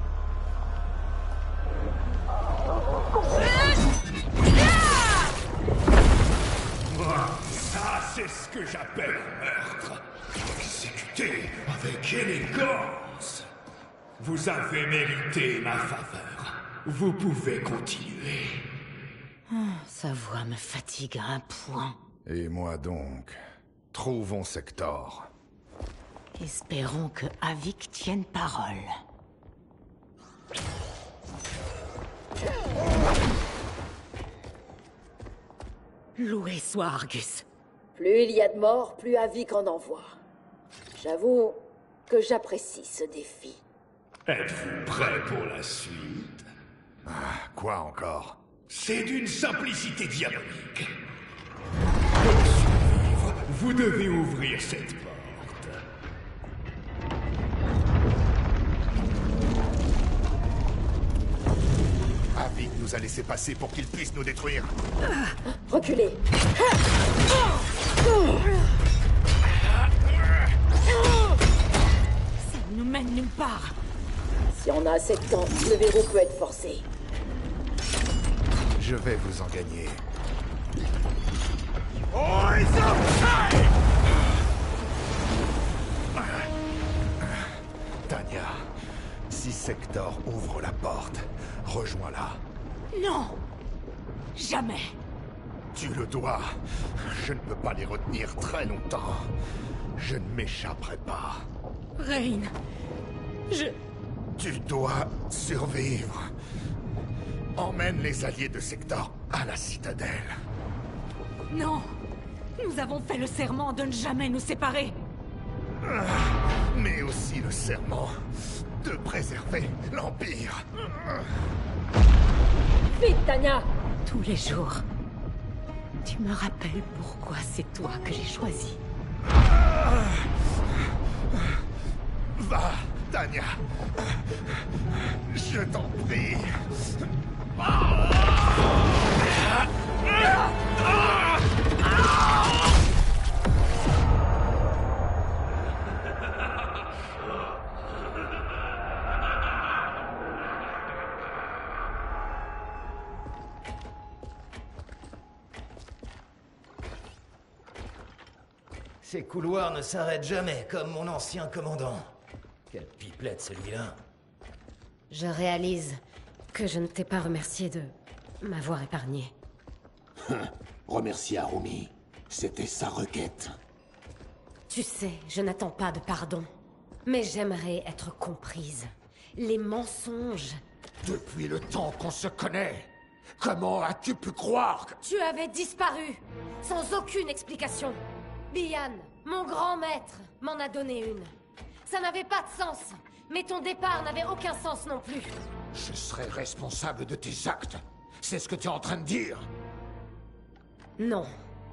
Ça, c'est ce que j'appelle un meurtre. Exécuté avec élégance. Vous avez mérité ma faveur. Vous pouvez continuer. Sa voix me fatigue à un point. Et moi donc. Trouvons Sector. Espérons que Avik tienne parole. Loué soit Argus. Plus il y a de morts, plus Avik en envoie. J'avoue que j'apprécie ce défi. Êtes-vous prêt pour la suite? Ah, quoi encore? C'est d'une simplicité diabolique. Pour survivre, vous devez ouvrir cette porte. Avik nous a laissé passer pour qu'il puisse nous détruire. Reculez. Ça ne nous mène nulle part. Si on a assez de temps, le verrou peut être forcé. Je vais vous en gagner. Tanya, si Sector ouvre la porte, rejoins-la. Non! Jamais! Tu le dois. Je ne peux pas les retenir très longtemps. Je ne m'échapperai pas. Rain, je... Tu dois survivre. Emmène les alliés de Sector à la citadelle. Non! Nous avons fait le serment de ne jamais nous séparer. Mais aussi le serment de préserver l'Empire. Vite, Tanya! Tous les jours, tu me rappelles pourquoi c'est toi que j'ai choisi. Va, Tanya. Je t'en prie. Ces couloirs ne s'arrêtent jamais, comme mon ancien commandant. Quelle pipelette, celui-là. Je réalise que je ne t'ai pas remercié de m'avoir épargné. Remercie Harumi. C'était sa requête. Tu sais, je n'attends pas de pardon. Mais j'aimerais être comprise. Les mensonges... Depuis le temps qu'on se connaît, comment as-tu pu croire que... Tu avais disparu, sans aucune explication. Bihan, mon grand maître, m'en a donné une. Ça n'avait pas de sens, mais ton départ n'avait aucun sens non plus. Je serai responsable de tes actes. C'est ce que tu es en train de dire. Non.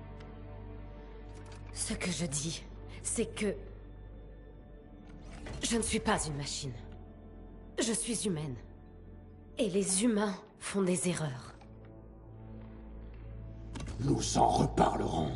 Ce que je dis, c'est que... je ne suis pas une machine. Je suis humaine. Et les humains font des erreurs. Nous en reparlerons.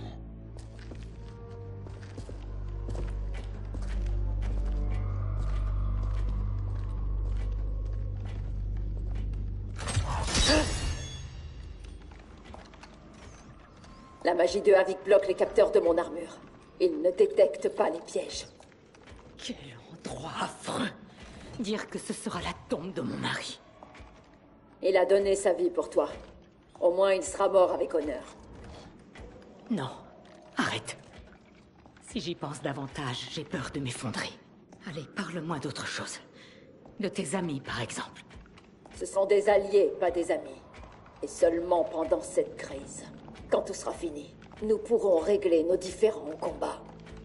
La magie de Havik bloque les capteurs de mon armure. Ils ne détectent pas les pièges. Quel endroit affreux! Dire que ce sera la tombe de mon mari. Il a donné sa vie pour toi. Au moins, il sera mort avec honneur. Non, arrête. Si j'y pense davantage, j'ai peur de m'effondrer. Allez, parle-moi d'autre chose. De tes amis, par exemple. Ce sont des alliés, pas des amis. Et seulement pendant cette crise, quand tout sera fini, nous pourrons régler nos différends au combat.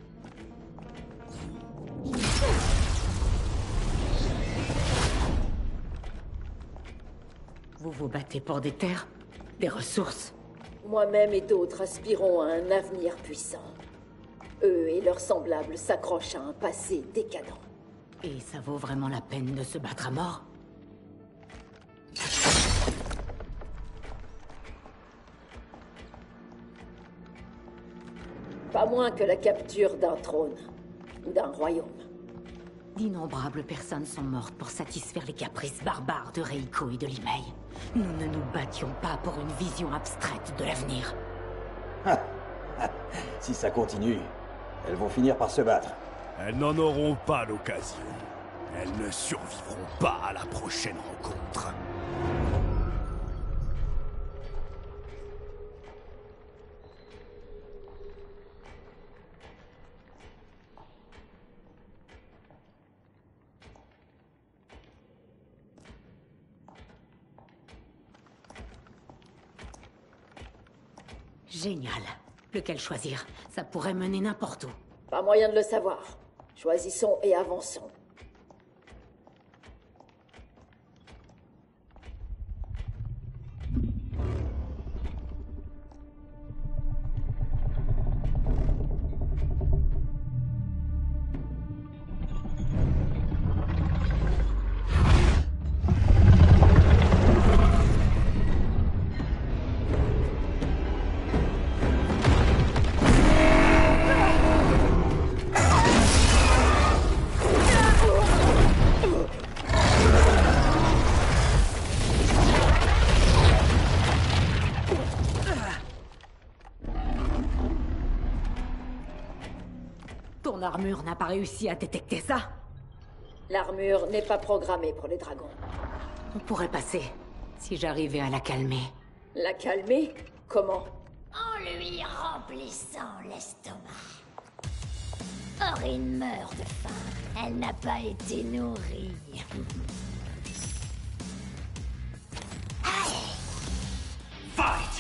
Vous vous battez pour des terres, des ressources. Moi-même et d'autres aspirons à un avenir puissant. Eux et leurs semblables s'accrochent à un passé décadent. Et ça vaut vraiment la peine de se battre à mort? Pas moins que la capture d'un trône, d'un royaume. D'innombrables personnes sont mortes pour satisfaire les caprices barbares de Reiko et de Limei. Nous ne nous battions pas pour une vision abstraite de l'avenir. Si ça continue, elles vont finir par se battre. Elles n'en auront pas l'occasion. Elles ne survivront pas à la prochaine rencontre. Génial. Lequel choisir? Ça pourrait mener n'importe où. Pas moyen de le savoir. Choisissons et avançons. Ton armure n'a pas réussi à détecter ça? L'armure n'est pas programmée pour les dragons. On pourrait passer, si j'arrivais à la calmer. La calmer? Comment? En lui remplissant l'estomac. Aurine meurt de faim. Elle n'a pas été nourrie. Allez. Fight!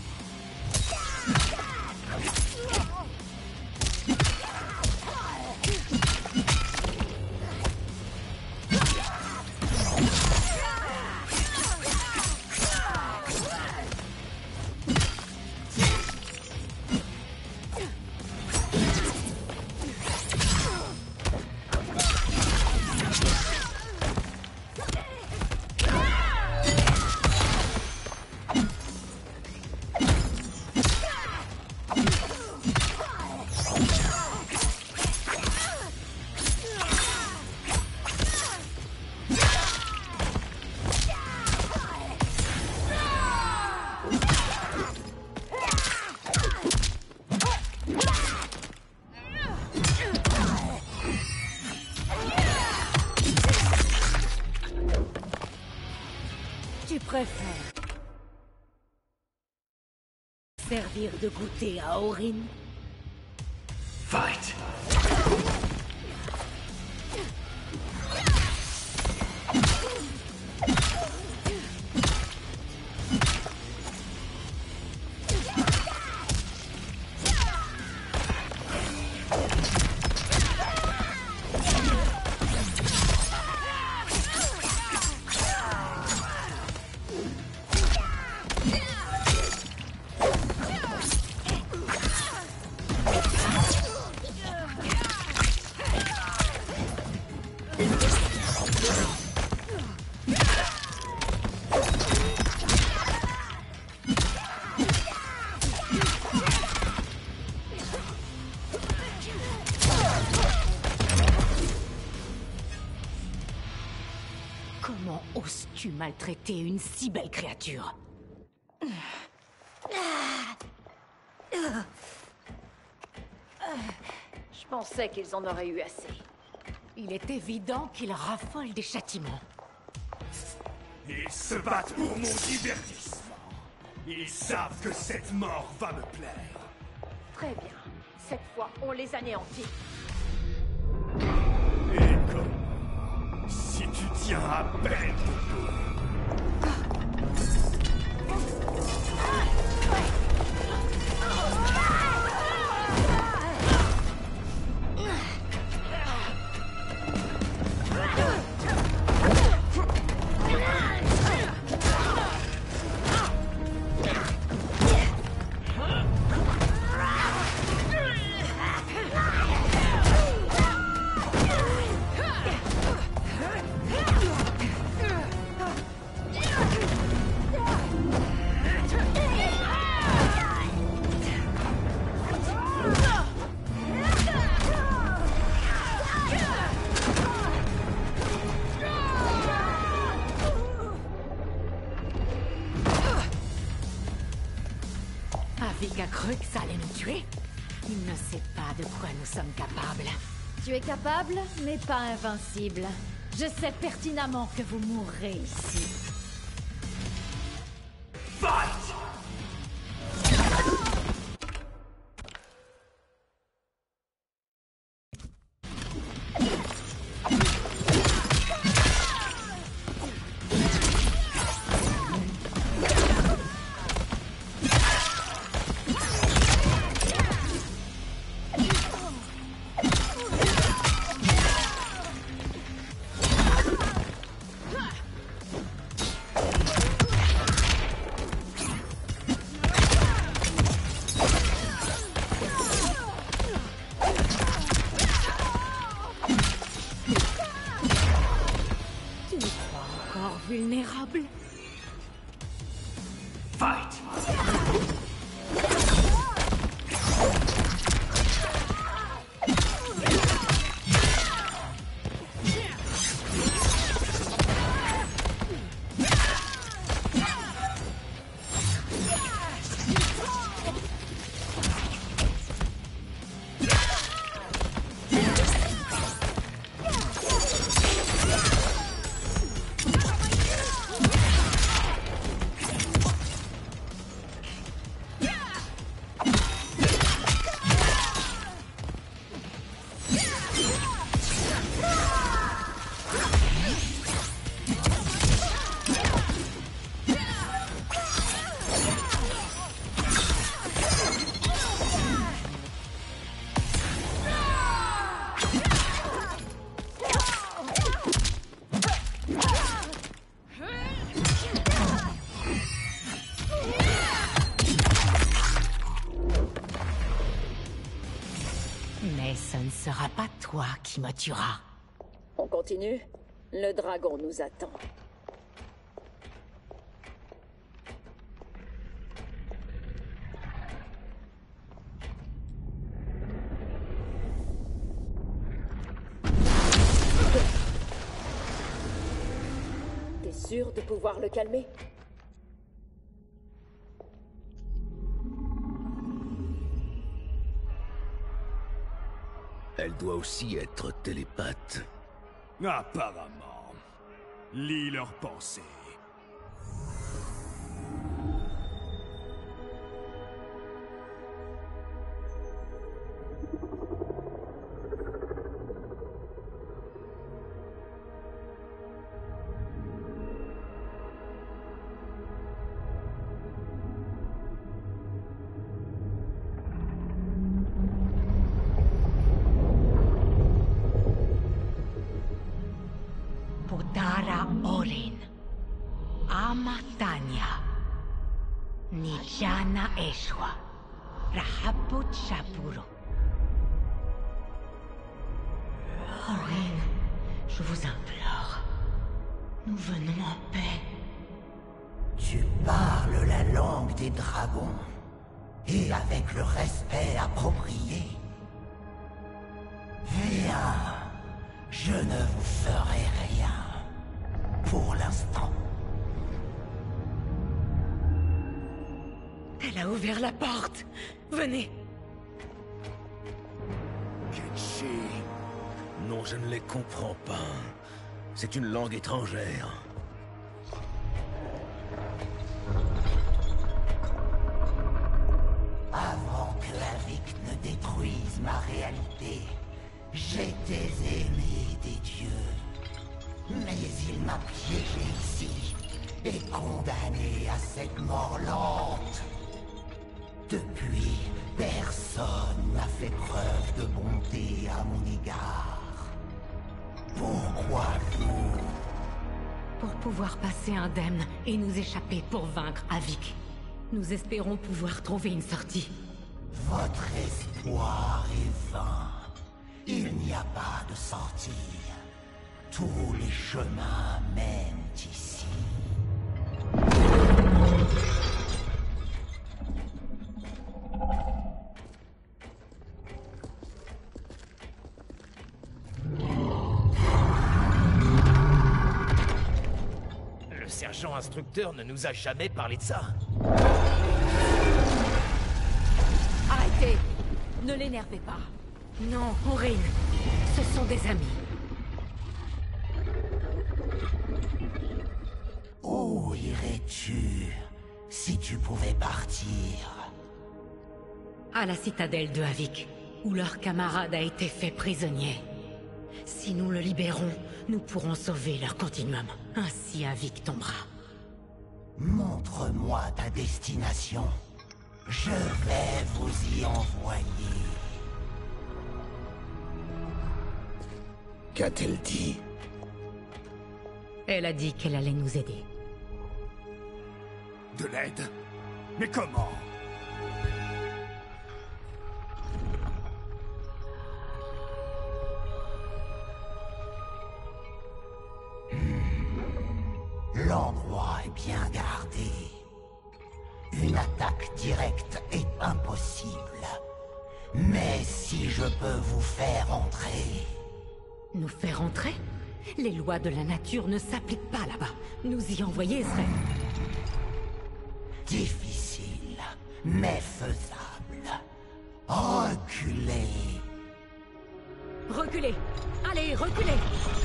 Tu préfères servir de goûter à Aurine? Fight! Comment oses-tu maltraiter une si belle créature? Je pensais qu'ils en auraient eu assez. Il est évident qu'ils raffolent des châtiments. Ils se battent pour mon divertissement. Ils savent que cette mort va me plaire. Très bien. Cette fois, on les anéantit. Et comment? Si tu tiens à peine debout. Avik a cru que ça allait nous tuer? Il ne sait pas de quoi nous sommes capables. Tu es capable, mais pas invincible. Je sais pertinemment que vous mourrez ici. Fight! Vulnérable. Fight! Mais ce ne sera pas toi qui me tueras. On continue? Le dragon nous attend. T'es sûr de pouvoir le calmer? Elle doit aussi être télépathe. Apparemment. Lis leurs pensées. Potara Orin, Amatanya, Nijana Eshwa, Rahaput Shapuro. Orin, je vous implore, nous venons en paix. Tu parles la langue des dragons, et avec le respect approprié. Viens, je ne vous ferai rien. Pour l'instant. Elle a ouvert la porte. Venez. Kenshi, non Non, je ne les comprends pas. C'est une langue étrangère. Avant que Havik ne détruise ma réalité, j'étais aimé des dieux. Mais il m'a piégé ici et condamné à cette mort lente. Depuis, personne n'a fait preuve de bonté à mon égard. Pourquoi vous? Pour pouvoir passer indemne et nous échapper pour vaincre Havik. Nous espérons pouvoir trouver une sortie. Votre espoir est vain. Il n'y a pas de sortie. Tous les chemins mènent ici. Le sergent instructeur ne nous a jamais parlé de ça. Arrêtez! Ne l'énervez pas. Non, Aurine, ce sont des amis. Où irais-tu si tu pouvais partir? À la citadelle de Havik, où leur camarade a été fait prisonnier. Si nous le libérons, nous pourrons sauver leur continuum. Ainsi Havik tombera. Montre-moi ta destination. Je vais vous y envoyer. Qu'a-t-elle dit? Elle a dit qu'elle allait nous aider. De l'aide? Mais comment? L'endroit est bien gardé. Une attaque directe est impossible. Mais si je peux vous faire entrer... Nous faire entrer? Les lois de la nature ne s'appliquent pas là-bas. Nous y envoyer serait... difficile, mais faisable. Reculez. Reculez! Allez, reculez!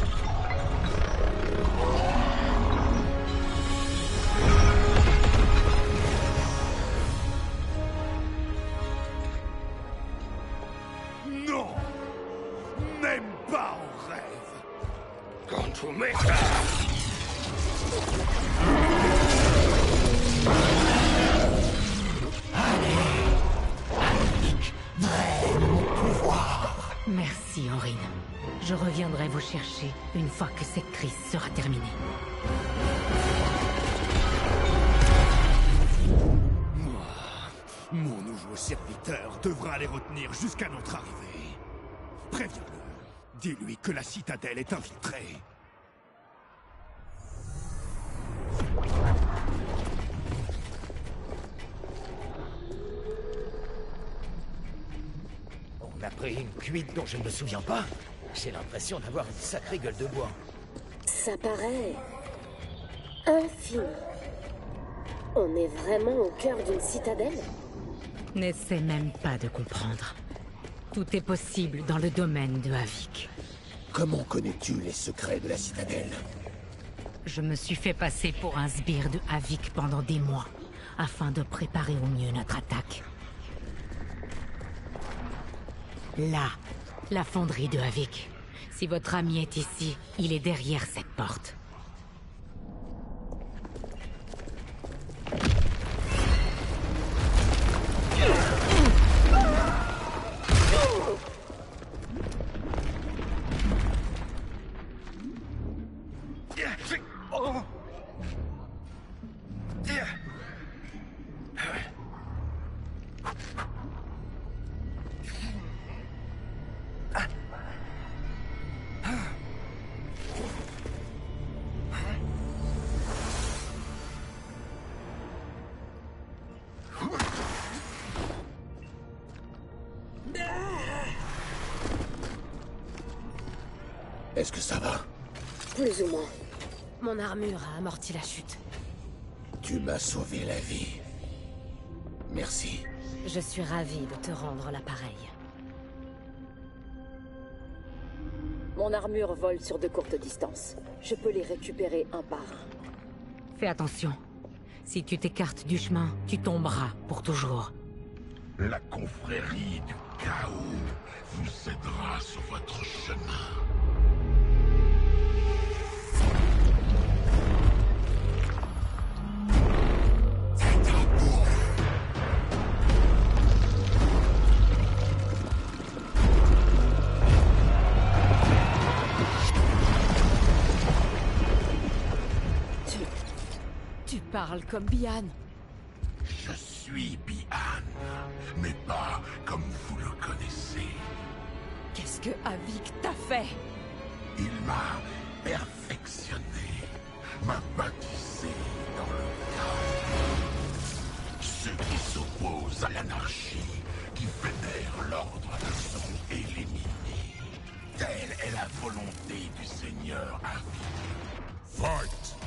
Non! Même pas en rêve! Quand vous m'êtes... Merci, Aurine. Je reviendrai vous chercher une fois que cette crise sera terminée. Moi, mon nouveau serviteur devra les retenir jusqu'à notre arrivée. Préviens-le. Dis-lui que la citadelle est infiltrée. On a pris une cuite dont je ne me souviens pas. J'ai l'impression d'avoir une sacrée gueule de bois. Ça paraît... infini. On est vraiment au cœur d'une citadelle? N'essaie même pas de comprendre. Tout est possible dans le domaine de Havik. Comment connais-tu les secrets de la citadelle? Je me suis fait passer pour un sbire de Havik pendant des mois, afin de préparer au mieux notre attaque. Là, la fonderie de Havik. Si votre ami est ici, il est derrière cette porte. Est-ce que ça va? Plus ou moins. Mon armure a amorti la chute. Tu m'as sauvé la vie. Merci. Je suis ravie de te rendre l'appareil. Mon armure vole sur de courtes distances. Je peux les récupérer un par un. Fais attention. Si tu t'écartes du chemin, tu tomberas pour toujours. La confrérie du chaos vous aidera sur votre chemin. Tu parles comme Bihan. Je suis Bihan, mais pas comme vous le connaissez. Qu'est-ce que Havik t'a fait? Il m'a perfectionné, m'a baptisé dans le chaos. Ceux qui s'opposent à l'anarchie, qui vénèrent l'ordre, seront éliminés. Telle est la volonté du Seigneur Havik. Fight!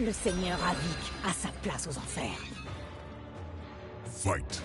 Le seigneur Havik a sa place aux enfers. Fight.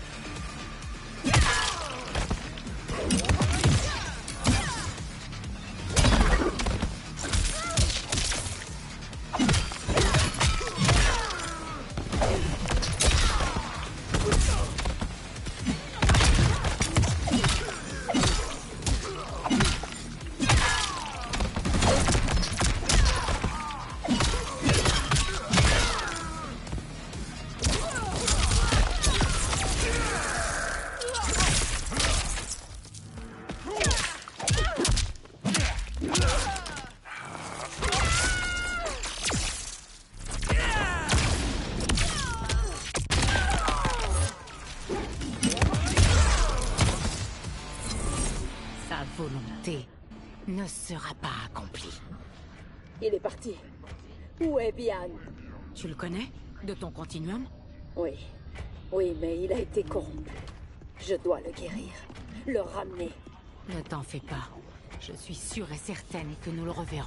Volonté ne sera pas accomplie. Il est parti. Où est Bihan? Tu le connais? De ton continuum? Oui. Oui, mais il a été corrompu. Je dois le guérir. Le ramener. Ne t'en fais pas. Je suis sûre et certaine que nous le reverrons.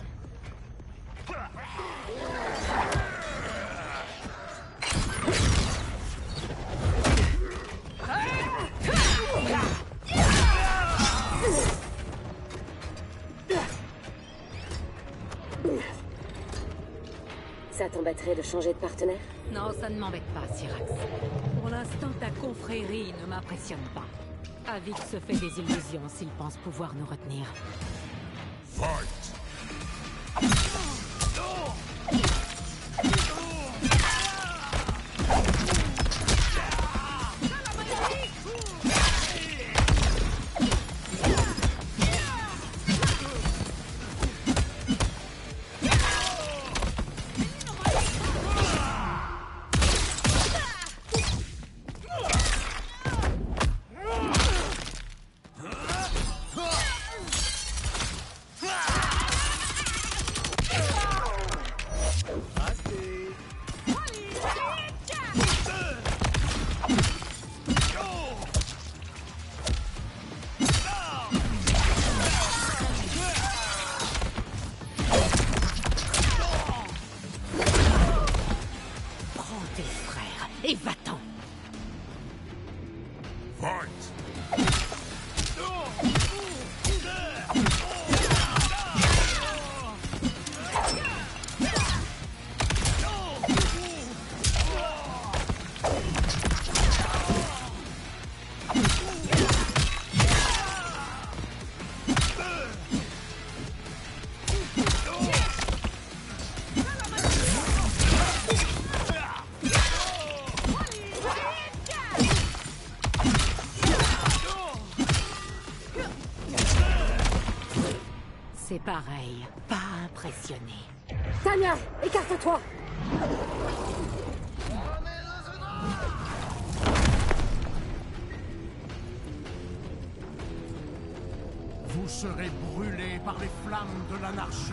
Ça t'embêterait de changer de partenaire? Non, ça ne m'embête pas, Syrax. Pour l'instant, ta confrérie ne m'impressionne pas. Havik se fait des illusions s'il pense pouvoir nous retenir. Fight! Et va-t'en! C'est pareil, pas impressionné. Tanya, écarte-toi! Vous serez brûlés par les flammes de l'anarchie.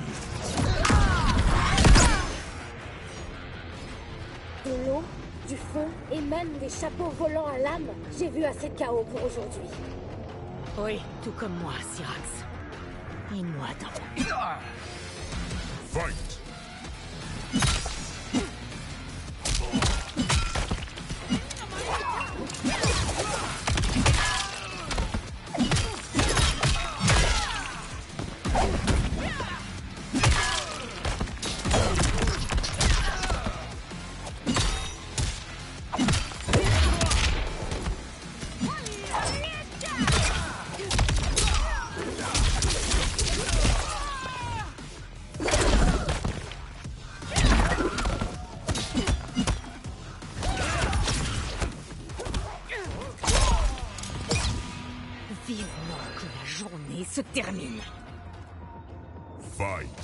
De l'eau, du feu et même des chapeaux volants à lame. J'ai vu assez de chaos pour aujourd'hui. Oui, tout comme moi, Syrax. Et moi donc. Fight! Vivement que la journée se termine. Fight!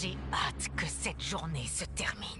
J'ai hâte que cette journée se termine.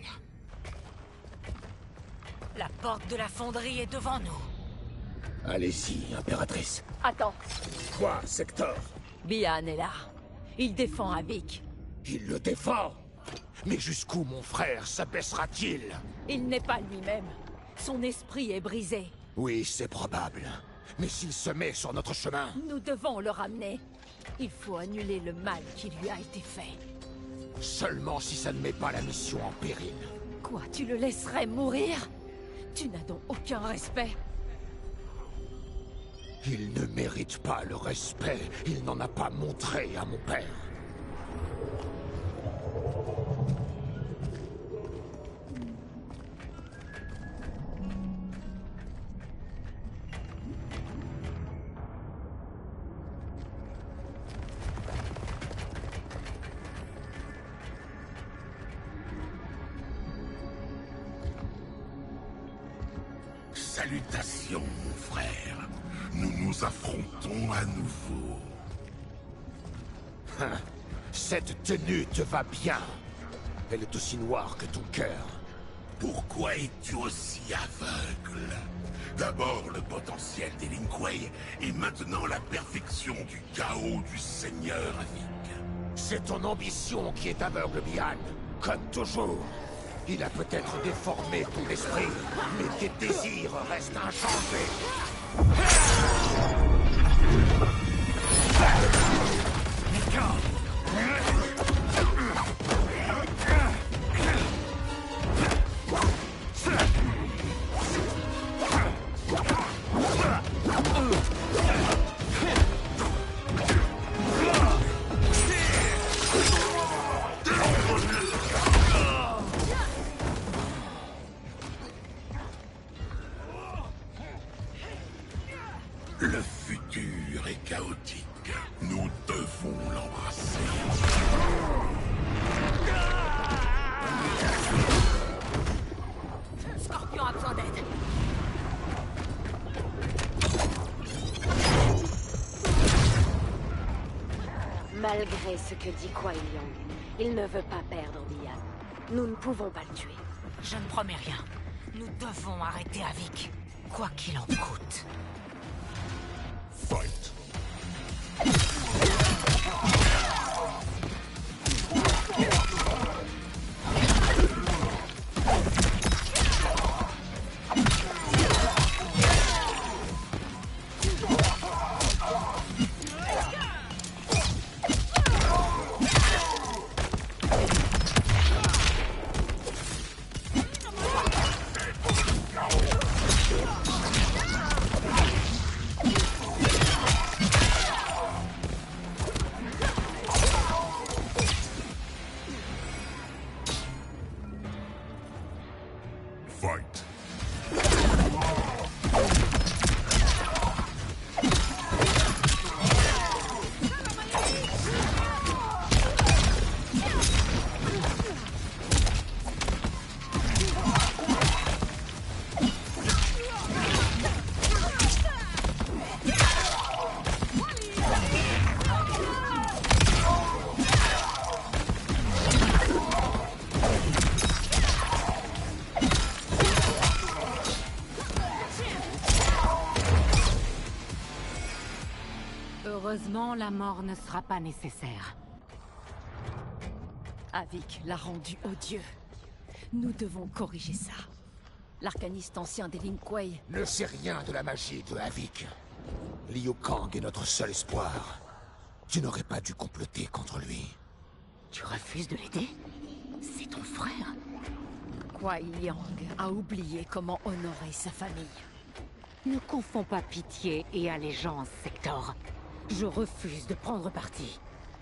La porte de la fonderie est devant nous. Allez-y, impératrice. Attends. Quoi, Sector? Bihan est là. Il défend Havik. Il le défend? Mais jusqu'où mon frère s'abaissera-t-il? Il n'est pas lui-même. Son esprit est brisé. Oui, c'est probable. Mais s'il se met sur notre chemin... Nous devons le ramener. Il faut annuler le mal qui lui a été fait. Seulement si ça ne met pas la mission en péril. Quoi, tu le laisserais mourir? Tu n'as donc aucun respect. Il ne mérite pas le respect. Il n'en a pas montré à mon père. Salutations, mon frère. Nous nous affrontons à nouveau. Hein, cette tenue te va bien. Elle est aussi noire que ton cœur. Pourquoi es-tu aussi aveugle? D'abord le potentiel des Lin Kuei, et maintenant la perfection du chaos du Seigneur Havik. C'est ton ambition qui est aveugle, Bihan. Comme toujours. Il a peut-être déformé ton esprit, mais tes désirs restent inchangés. Le futur est chaotique. Nous devons l'embrasser. Scorpion a besoin d'aide. Malgré ce que dit Kuai Liang, il ne veut pas perdre Bihan. Nous ne pouvons pas le tuer. Je ne promets rien. Nous devons arrêter Havik, quoi qu'il en coûte. Fight. Heureusement, la mort ne sera pas nécessaire. Havik l'a rendu odieux. Nous devons corriger ça. L'arcaniste ancien des Lin Kuei ne sait rien de la magie de Havik. Liu Kang est notre seul espoir. Tu n'aurais pas dû comploter contre lui. Tu refuses de l'aider? C'est ton frère. Kuai Liang a oublié comment honorer sa famille. Ne confonds pas pitié et allégeance, Sector. Je refuse de prendre parti.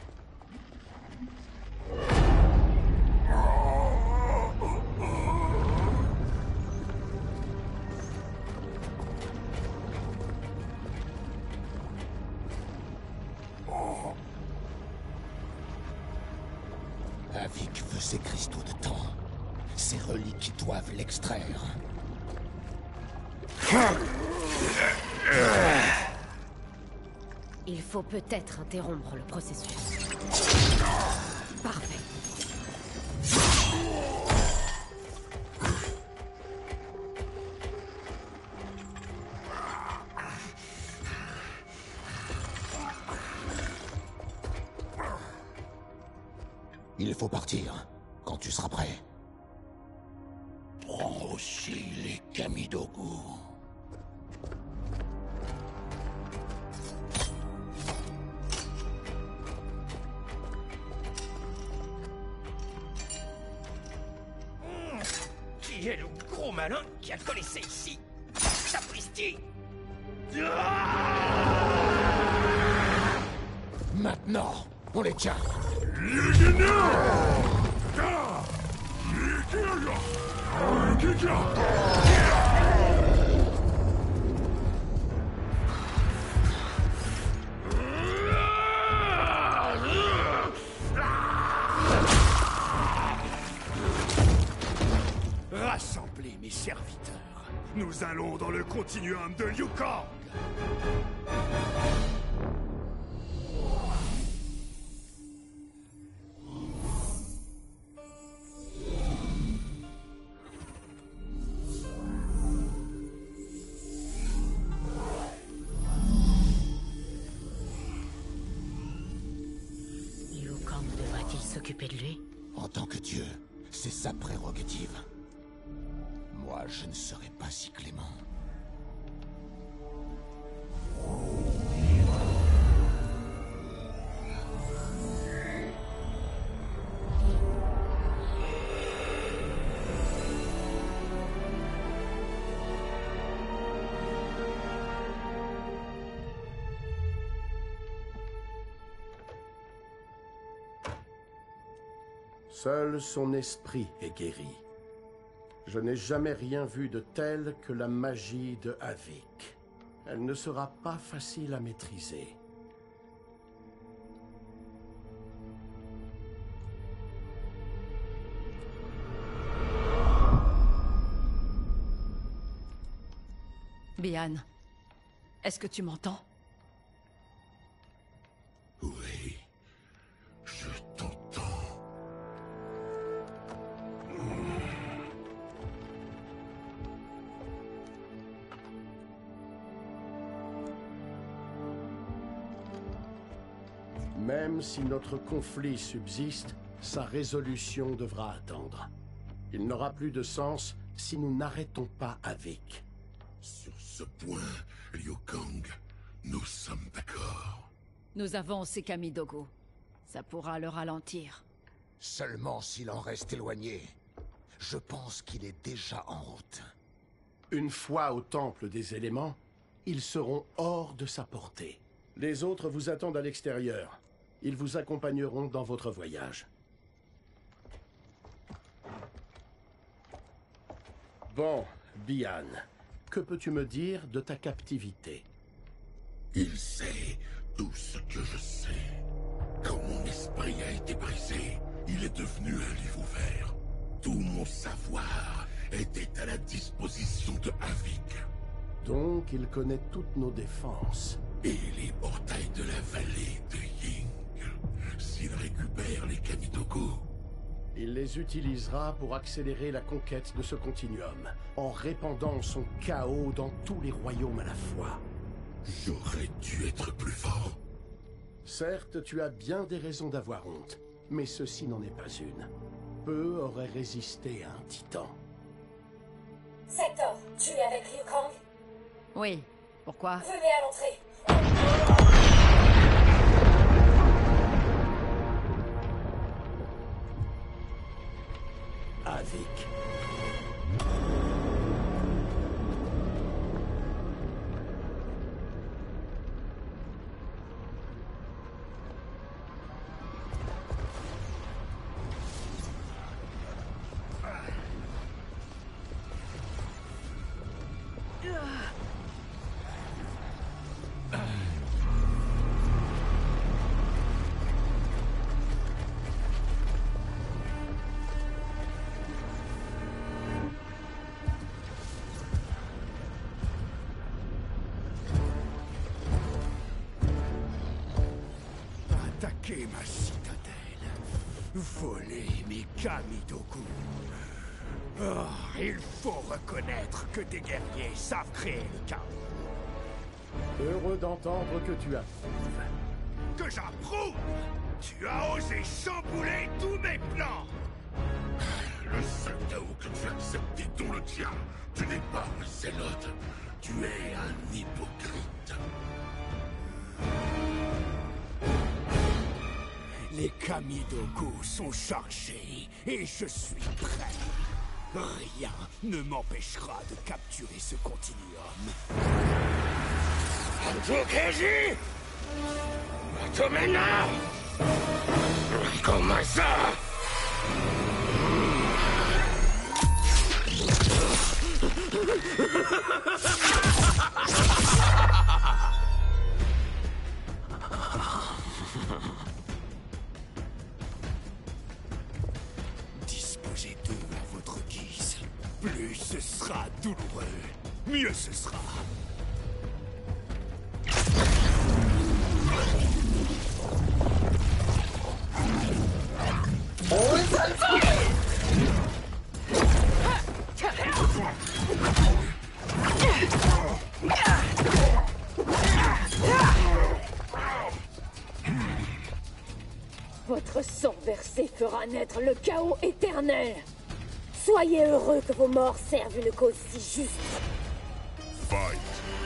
Havik veut ces cristaux de temps. Ces reliques doivent l'extraire. Il faut peut-être interrompre le processus. Parfait. Il faut partir, quand tu seras prêt. Prends aussi les Kamidogu. Qui est le gros malin qui a collé ça ici? Sapristi! Maintenant, on les tient. Rassemblez mes serviteurs. Nous allons dans le continuum de Liu Kang. Liu Kang devrait-il s'occuper de lui? En tant que dieu, c'est sa prérogative. Moi, je ne serai pas si clément. Seul son esprit est guéri. Je n'ai jamais rien vu de tel que la magie de Havik. Elle ne sera pas facile à maîtriser. Bian, est-ce que tu m'entends? Oui, je t'entends. Même si notre conflit subsiste, sa résolution devra attendre. Il n'aura plus de sens si nous n'arrêtons pas Havik. Sur ce point, Liu Kang, nous sommes d'accord. Nous avons ces Kamidogu. Ça pourra le ralentir. Seulement s'il en reste éloigné. Je pense qu'il est déjà en route. Une fois au temple des éléments, ils seront hors de sa portée. Les autres vous attendent à l'extérieur. Ils vous accompagneront dans votre voyage. Bon, Bian, que peux-tu me dire de ta captivité? Il sait tout ce que je sais. Quand mon esprit a été brisé, il est devenu un livre ouvert. Tout mon savoir était à la disposition de Havik. Donc il connaît toutes nos défenses. Et les portails de la vallée de Ying. S'il récupère les Kamidogu, il les utilisera pour accélérer la conquête de ce continuum, en répandant son chaos dans tous les royaumes à la fois. J'aurais dû être plus fort. Certes, tu as bien des raisons d'avoir honte, mais ceci n'en est pas une. Peu auraient résisté à un titan. Sector, tu es avec Liu Kang? Oui, pourquoi? Venez à l'entrée. Havik. Attaquer ma citadelle, voler mes Kamidogu. Oh, il faut reconnaître que des guerriers savent créer le chaos. Heureux d'entendre que tu approuves. Que j'approuve? Tu as osé chambouler tous mes plans! Le seul chaos que tu acceptes est dont le tien. Tu n'es pas un zélote. Tu es un hypocrite. Les Kamidogu sont chargés et je suis prêt. Rien ne m'empêchera de capturer ce continuum. Anjukeji! Matomena! Comment ça? Disposez d'eux à votre guise. Plus ce sera douloureux, mieux ce sera. Votre sang versé fera naître le chaos éternel. Soyez heureux que vos morts servent une cause si juste. Fight.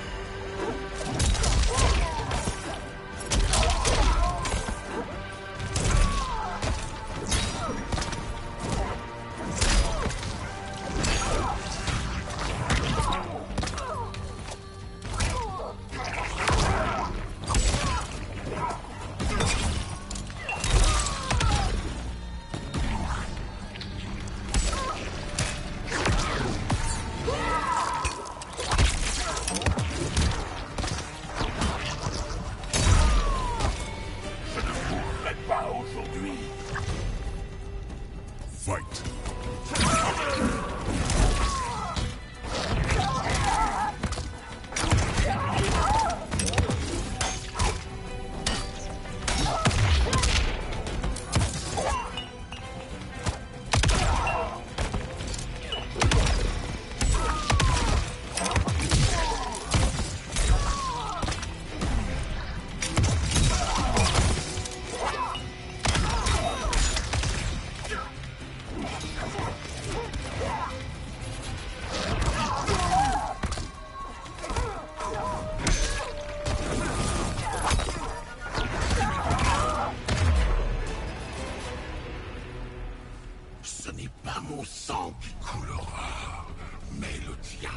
Ce n'est pas mon sang qui coulera, mais le tien.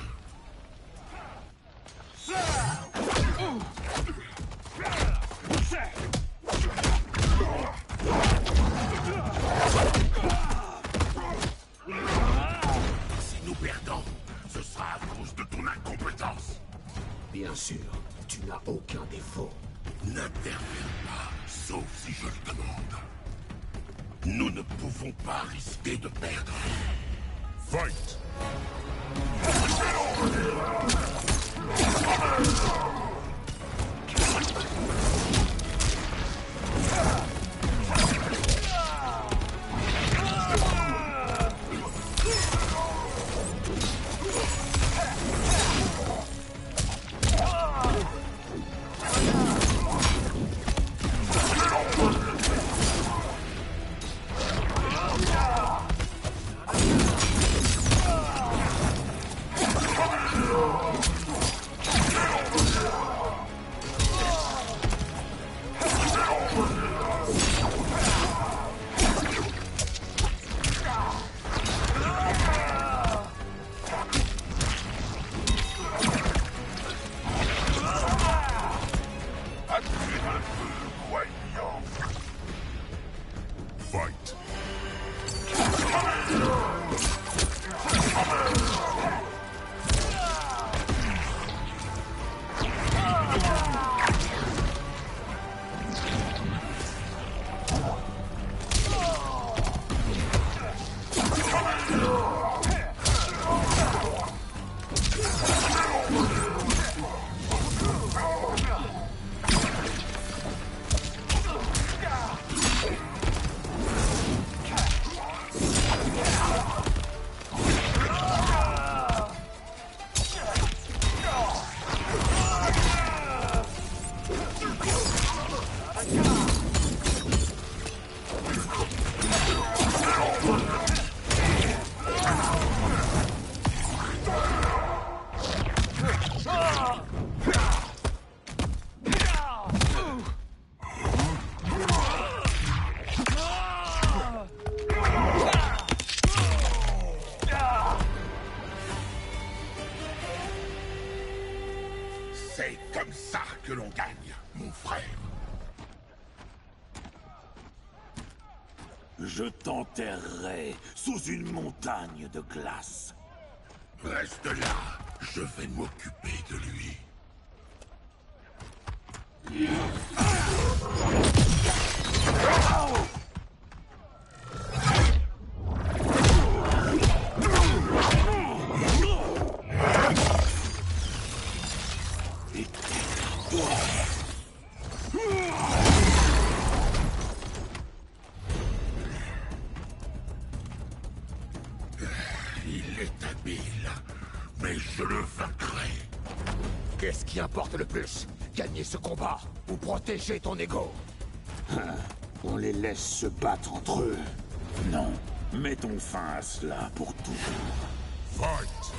Si nous perdons, ce sera à cause de ton incompétence. Bien sûr, tu n'as aucun défaut. N'interviens pas, sauf si je le demande. Nous ne pouvons pas risquer de perdre. Fight! que l'on gagne, mon frère. Je t'enterrerai sous une montagne de glace. Reste là, je vais m'occuper de lui. Il est habile, mais je le vaincrai. Qu'est-ce qui importe le plus? Gagner ce combat ou protéger ton ego? On les laisse se battre entre eux. Non, mettons fin à cela pour toujours. Fight!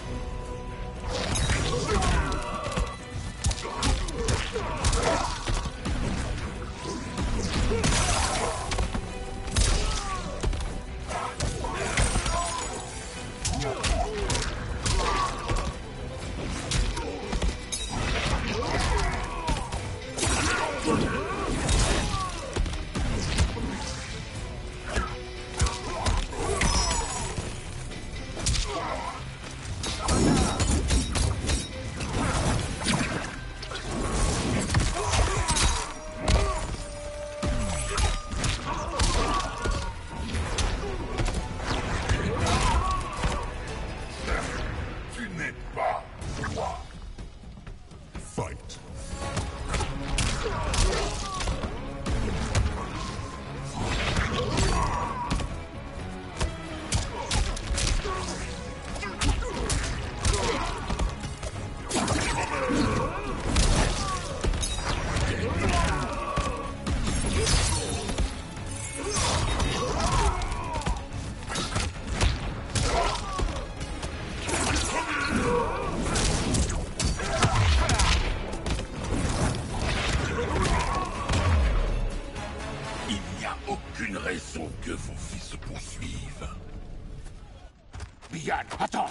Que vos fils se poursuivent. Bian, attends!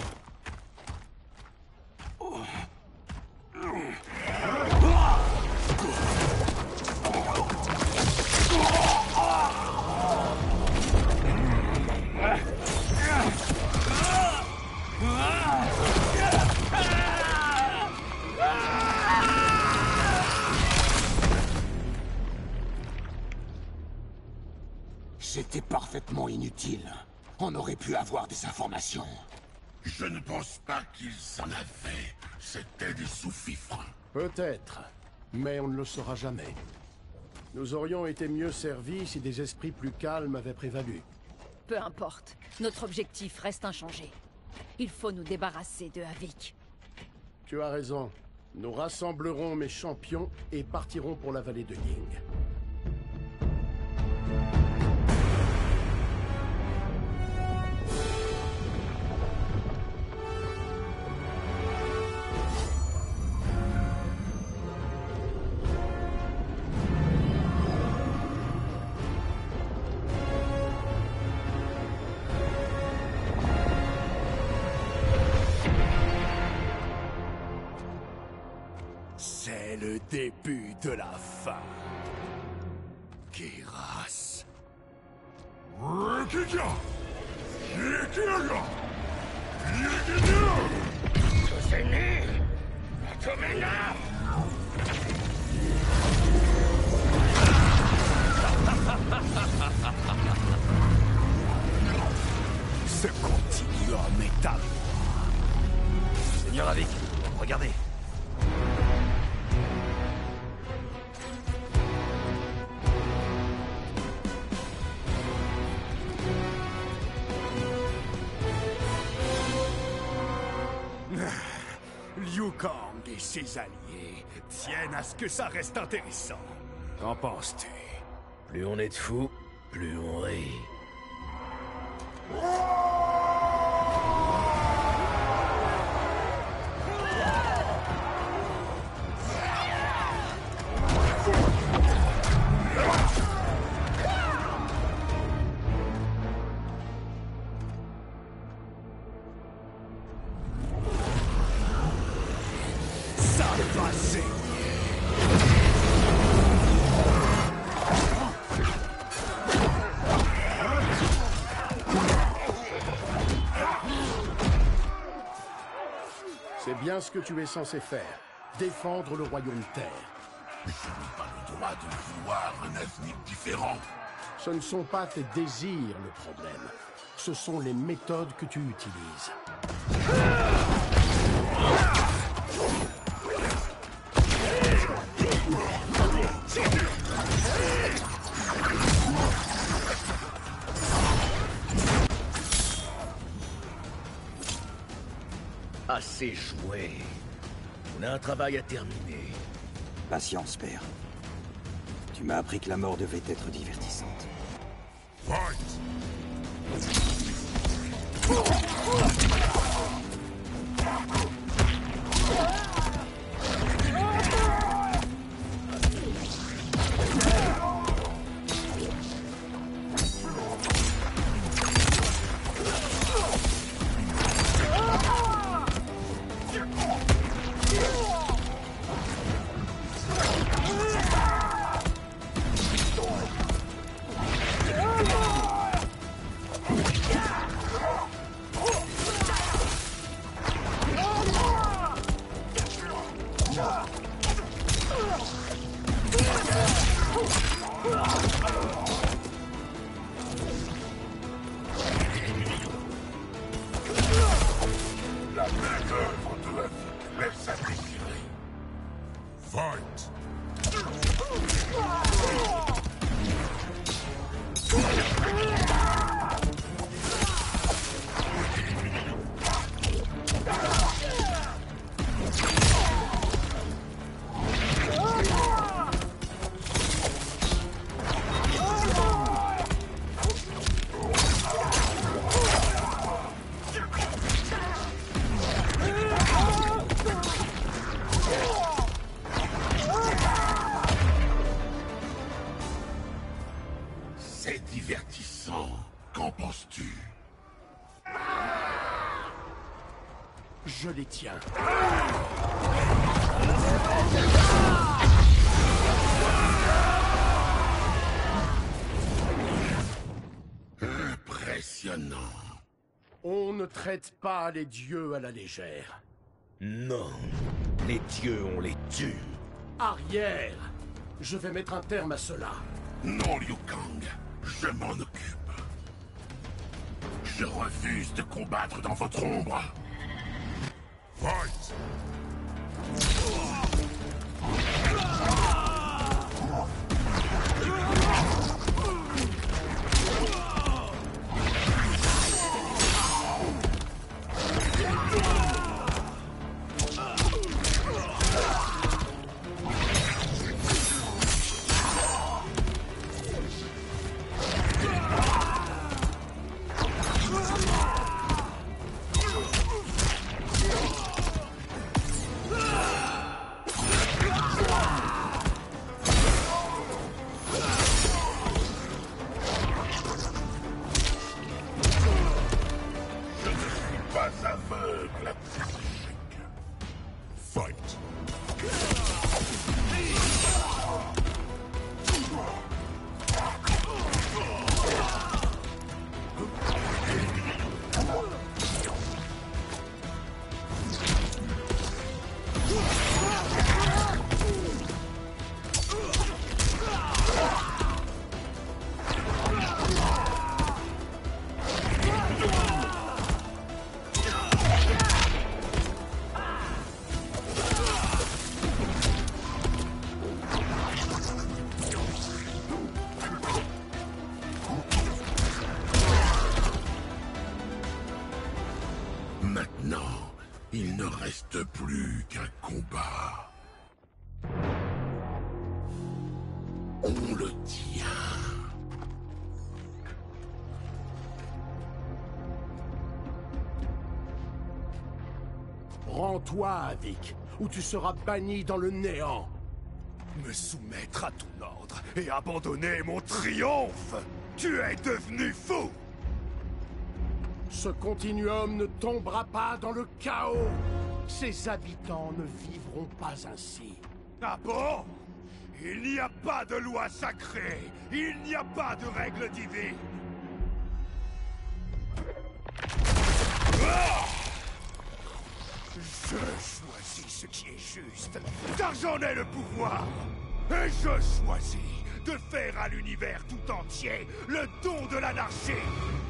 C'était parfaitement inutile. On aurait pu avoir des informations. Je ne pense pas qu'ils en avaient. C'était des sous-fifres. Peut-être, mais on ne le saura jamais. Nous aurions été mieux servis si des esprits plus calmes avaient prévalu. Peu importe, notre objectif reste inchangé. Il faut nous débarrasser de Havik. Tu as raison. Nous rassemblerons mes champions et partirons pour la vallée de Ying. C'est le début de la fin. Kiras. Rikija! Yikiaga! Yikinya! Toseni! Tomena! Ce continuum est à moi. Seigneur Havik, regardez. Liu Kang et ses alliés tiennent à ce que ça reste intéressant. Qu'en penses-tu? Plus on est de fous, plus on rit. Ça va saigner. C'est bien ce que tu es censé faire. Défendre le royaume terre. Mais je n'ai pas le droit de vouloir un avenir différent. Ce ne sont pas tes désirs le problème. Ce sont les méthodes que tu utilises. Assez joué. On a un travail à terminer. Patience, père. Tu m'as appris que la mort devait être divertissante. La main-d'œuvre de la vie laisse à désirer. Fight! C'est divertissant. Qu'en penses-tu? Je les tiens. Impressionnant. On ne traite pas les dieux à la légère. Non. Les dieux, on les tue. Arrière! Je vais mettre un terme à cela. Non, Liu Kang. Je m'en occupe. Je refuse de combattre dans votre ombre. Fight! Aveugle. Fight. Maintenant, il ne reste plus qu'un combat. On le tient. Rends-toi, Avik, ou tu seras banni dans le néant. Me soumettre à ton ordre et abandonner mon triomphe. Tu es devenu fou. Ce continuum ne tombera pas dans le chaos. Ses habitants ne vivront pas ainsi. Ah bon? Il n'y a pas de loi sacrée. Il n'y a pas de règle divine. Ah! Je choisis ce qui est juste, car j'en ai le pouvoir. Et je choisis de faire à l'univers tout entier le don de l'anarchie.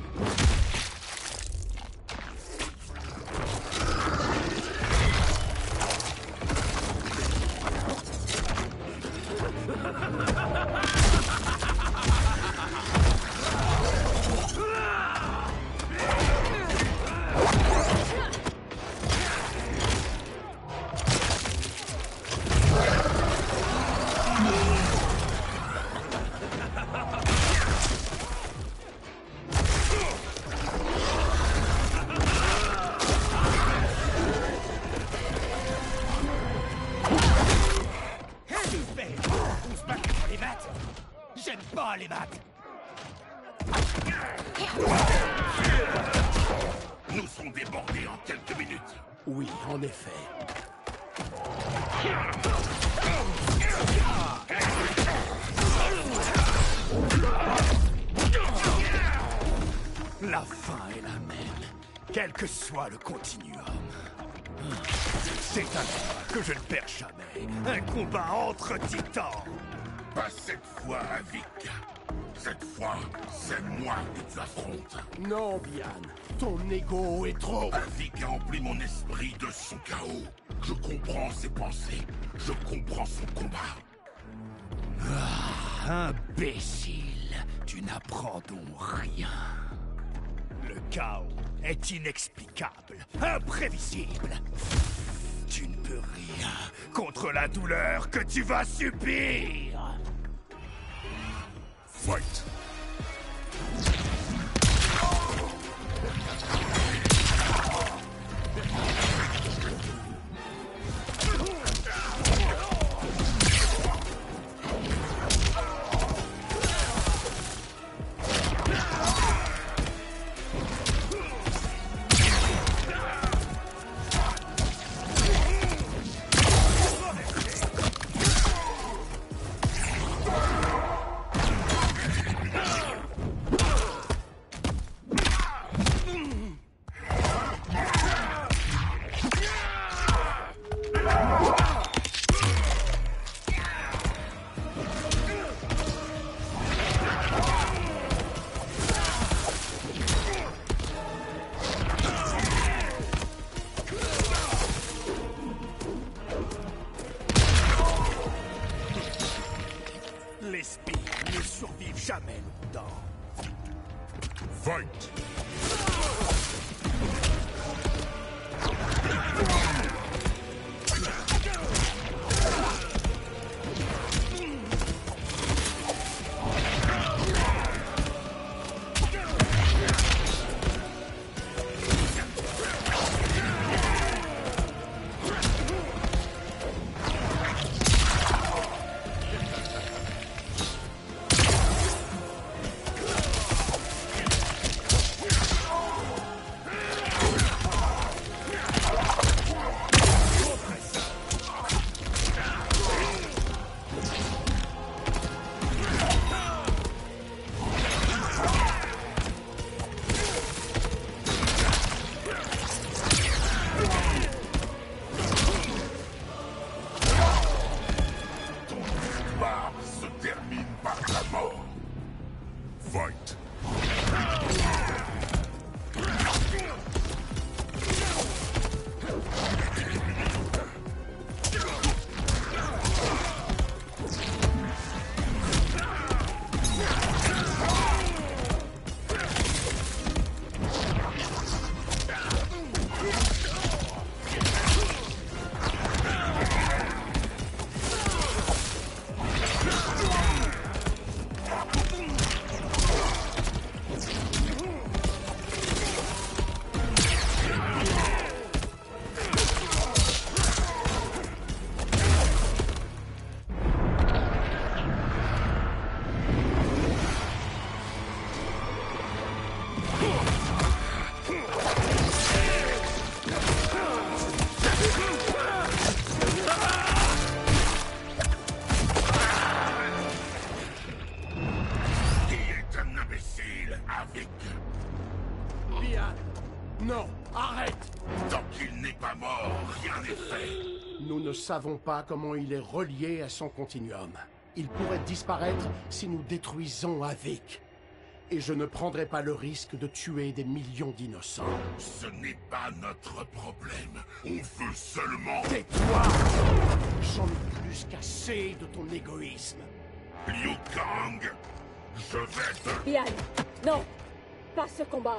Nous serons débordés en quelques minutes. Oui, en effet. La fin est la même, quel que soit le continuum. C'est un combat que je ne perds jamais. Un combat entre titans. Pas cette fois, Havik. Cette fois, c'est moi que tu affrontes. Non, Bian. Ton ego est trop... Havik a rempli mon esprit de son chaos. Je comprends ses pensées. Je comprends son combat. Ah, imbécile. Tu n'apprends donc rien. Le chaos est inexplicable, imprévisible. Tu ne peux rien contre la douleur que tu vas subir. Fight. Non, arrête! Tant qu'il n'est pas mort, rien n'est fait. Nous ne savons pas comment il est relié à son continuum. Il pourrait disparaître si nous détruisons Havik. Et je ne prendrai pas le risque de tuer des millions d'innocents. Ce n'est pas notre problème. On veut seulement... Tais-toi! J'en ai plus qu'assez de ton égoïsme. Liu Kang, je vais te... Bian, non! Pas ce combat!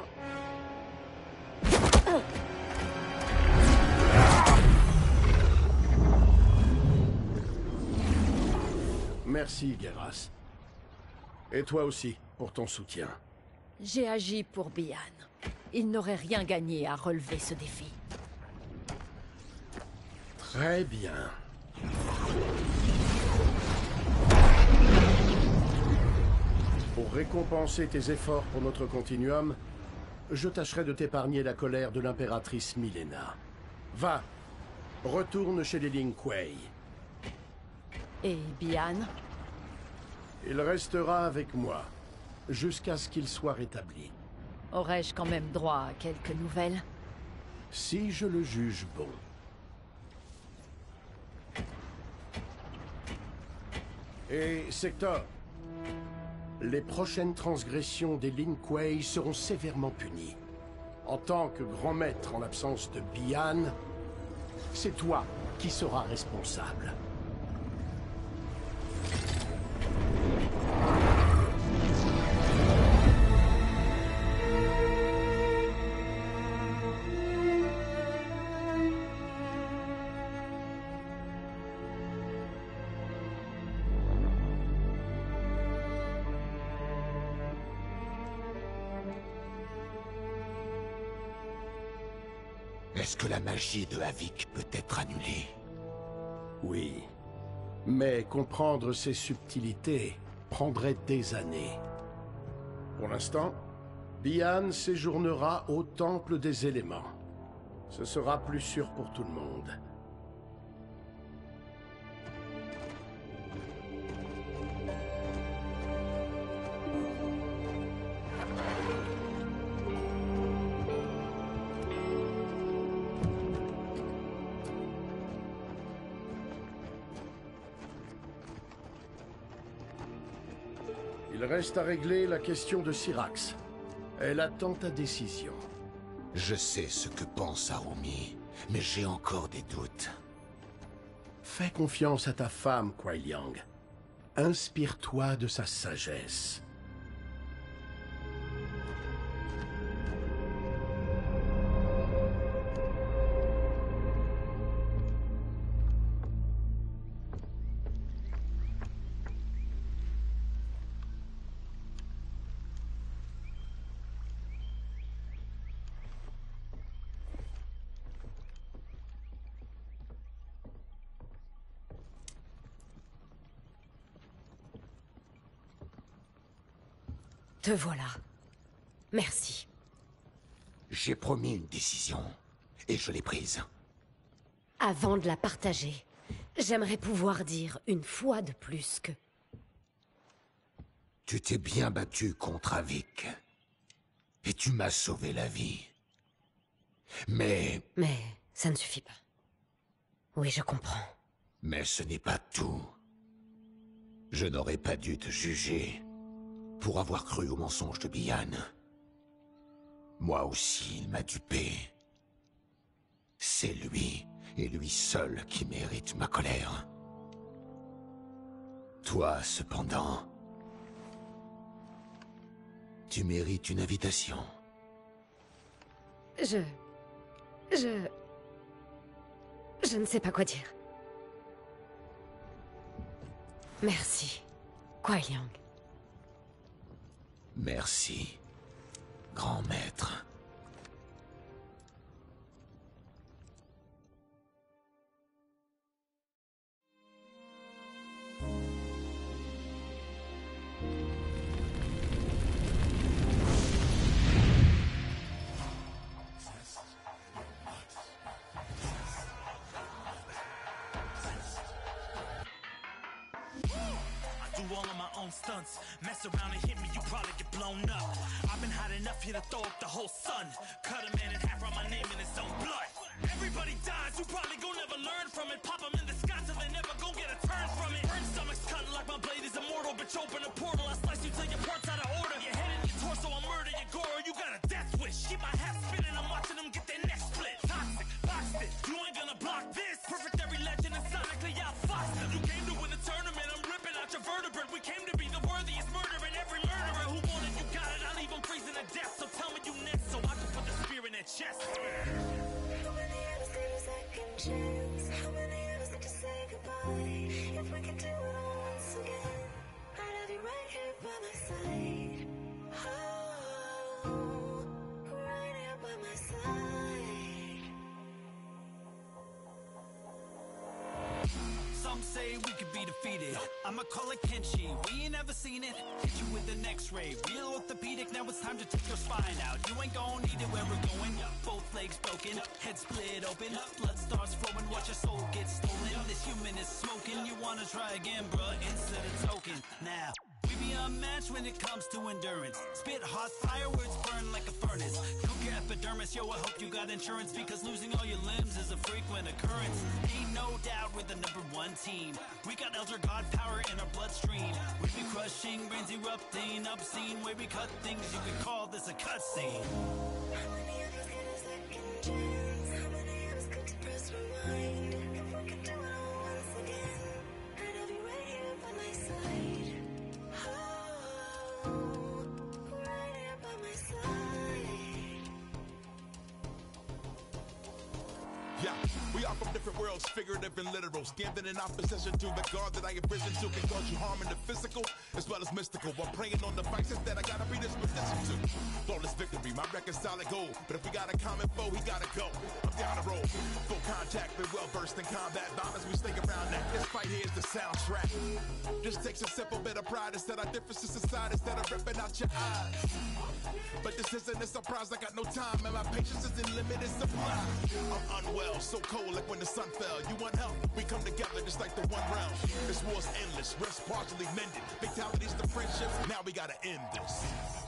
Merci, Geras. Et toi aussi, pour ton soutien. J'ai agi pour Bian. Il n'aurait rien gagné à relever ce défi. Très bien. Pour récompenser tes efforts pour notre continuum, je tâcherai de t'épargner la colère de l'impératrice Mileena. Va, retourne chez les Lin Kuei. Et Bian? Il restera avec moi, jusqu'à ce qu'il soit rétabli. Aurais-je quand même droit à quelques nouvelles? Si je le juge bon. Et Sector, les prochaines transgressions des Lin Kuei seront sévèrement punies. En tant que grand maître en l'absence de Bian, c'est toi qui seras responsable. Est-ce que la magie de Havik peut être annulée? Oui. Mais comprendre ces subtilités prendrait des années. Pour l'instant, Bian séjournera au Temple des Éléments. Ce sera plus sûr pour tout le monde. Il reste à régler la question de Syrax. Elle attend ta décision. Je sais ce que pense Harumi, mais j'ai encore des doutes. Fais confiance à ta femme, Kuai Liang. Inspire-toi de sa sagesse. Te voilà. Merci. J'ai promis une décision, et je l'ai prise. Avant de la partager, j'aimerais pouvoir dire une fois de plus que... Tu t'es bien battu contre Havik. Et tu m'as sauvé la vie. Mais... Mais ça ne suffit pas. Oui, je comprends. Mais ce n'est pas tout. Je n'aurais pas dû te juger pour avoir cru au mensonge de Bian. Moi aussi, il m'a dupé. C'est lui, et lui seul, qui mérite ma colère. Toi, cependant, tu mérites une invitation. Je... Je... Je ne sais pas quoi dire. Merci, Kuai Liang. Merci, grand maître. all on my own own stunts. Mess around and hit me, you probably get blown up. I've been hot enough here to throw up the whole sun. Cut a man in half, write my name in his own blood. Everybody dies, you probably gon' never learn from it. Pop them in the sky till they never gon' get a turn from it. Burn stomachs cutting like my blade is immortal. Bitch, open a portal, I slice you till your parts out of order. Your head and your torso, I'll murder your gore. You got a death wish. Keep my hat spinning, I'm watching them get their neck split. Toxic, boxed it, you ain't gonna block this. Perfect every legend and sonically outfoxed them. You came to win the tournament, I'm ripping out your vertebrae. We came to be the worthiest murder, and every murderer who wanted you got it. I'll leave them freezing to death, so tell me you next so I can put the spear in their chest. How many of us get a second chance? How many of us get to say goodbye? If we could do it all once again, I'd have you right here by my side. Oh, right here by my side. Some say we could be defeated. I'ma call it Kenshi. We ain't ever seen it. Hit you with an X-ray. Real orthopedic. Now it's time to take your spine out. You ain't gon' need it where we're going. Both legs broken, head split open. Blood starts flowing. Watch your soul get stolen. This human is smoking. You wanna try again, bruh? Instead of token. Now. We be unmatched when it comes to endurance. Spit hot fire, words burn like a furnace. Cook your epidermis, yo, I hope you got insurance, because losing all your limbs is a frequent occurrence. Ain't no doubt we're the number one team. We got Elder God power in our bloodstream. We be crushing, brains erupting, obscene. Way we cut things, you could call this a cutscene. How many of us get a second chance? How many of us get to press rewind? If we could do it all once again, I'd have you right here by my side. Oh, right here by my side. Yeah, we are from different worlds, figurative and literal. Standing in opposition to the God that I have risen to can cause you harm in the physical as well as mystical. While praying on the vices that I gotta be this position to. Flawless victory, my record's solid gold. But if we got a common foe, he gotta go. I'm down the road, full contact, been well versed in combat. Bombers, we stick around that. This fight here is the soundtrack. Just takes a simple bit of pride instead of differences aside, instead of ripping out your eyes. But this isn't a surprise, I got no time, and my patience is in limited supply. I'm unwell, so cold like when the sun fell. You want help? We come together just like the one realm. This war's endless, rest partially mended. Fatalities to friendships, now we gotta end this.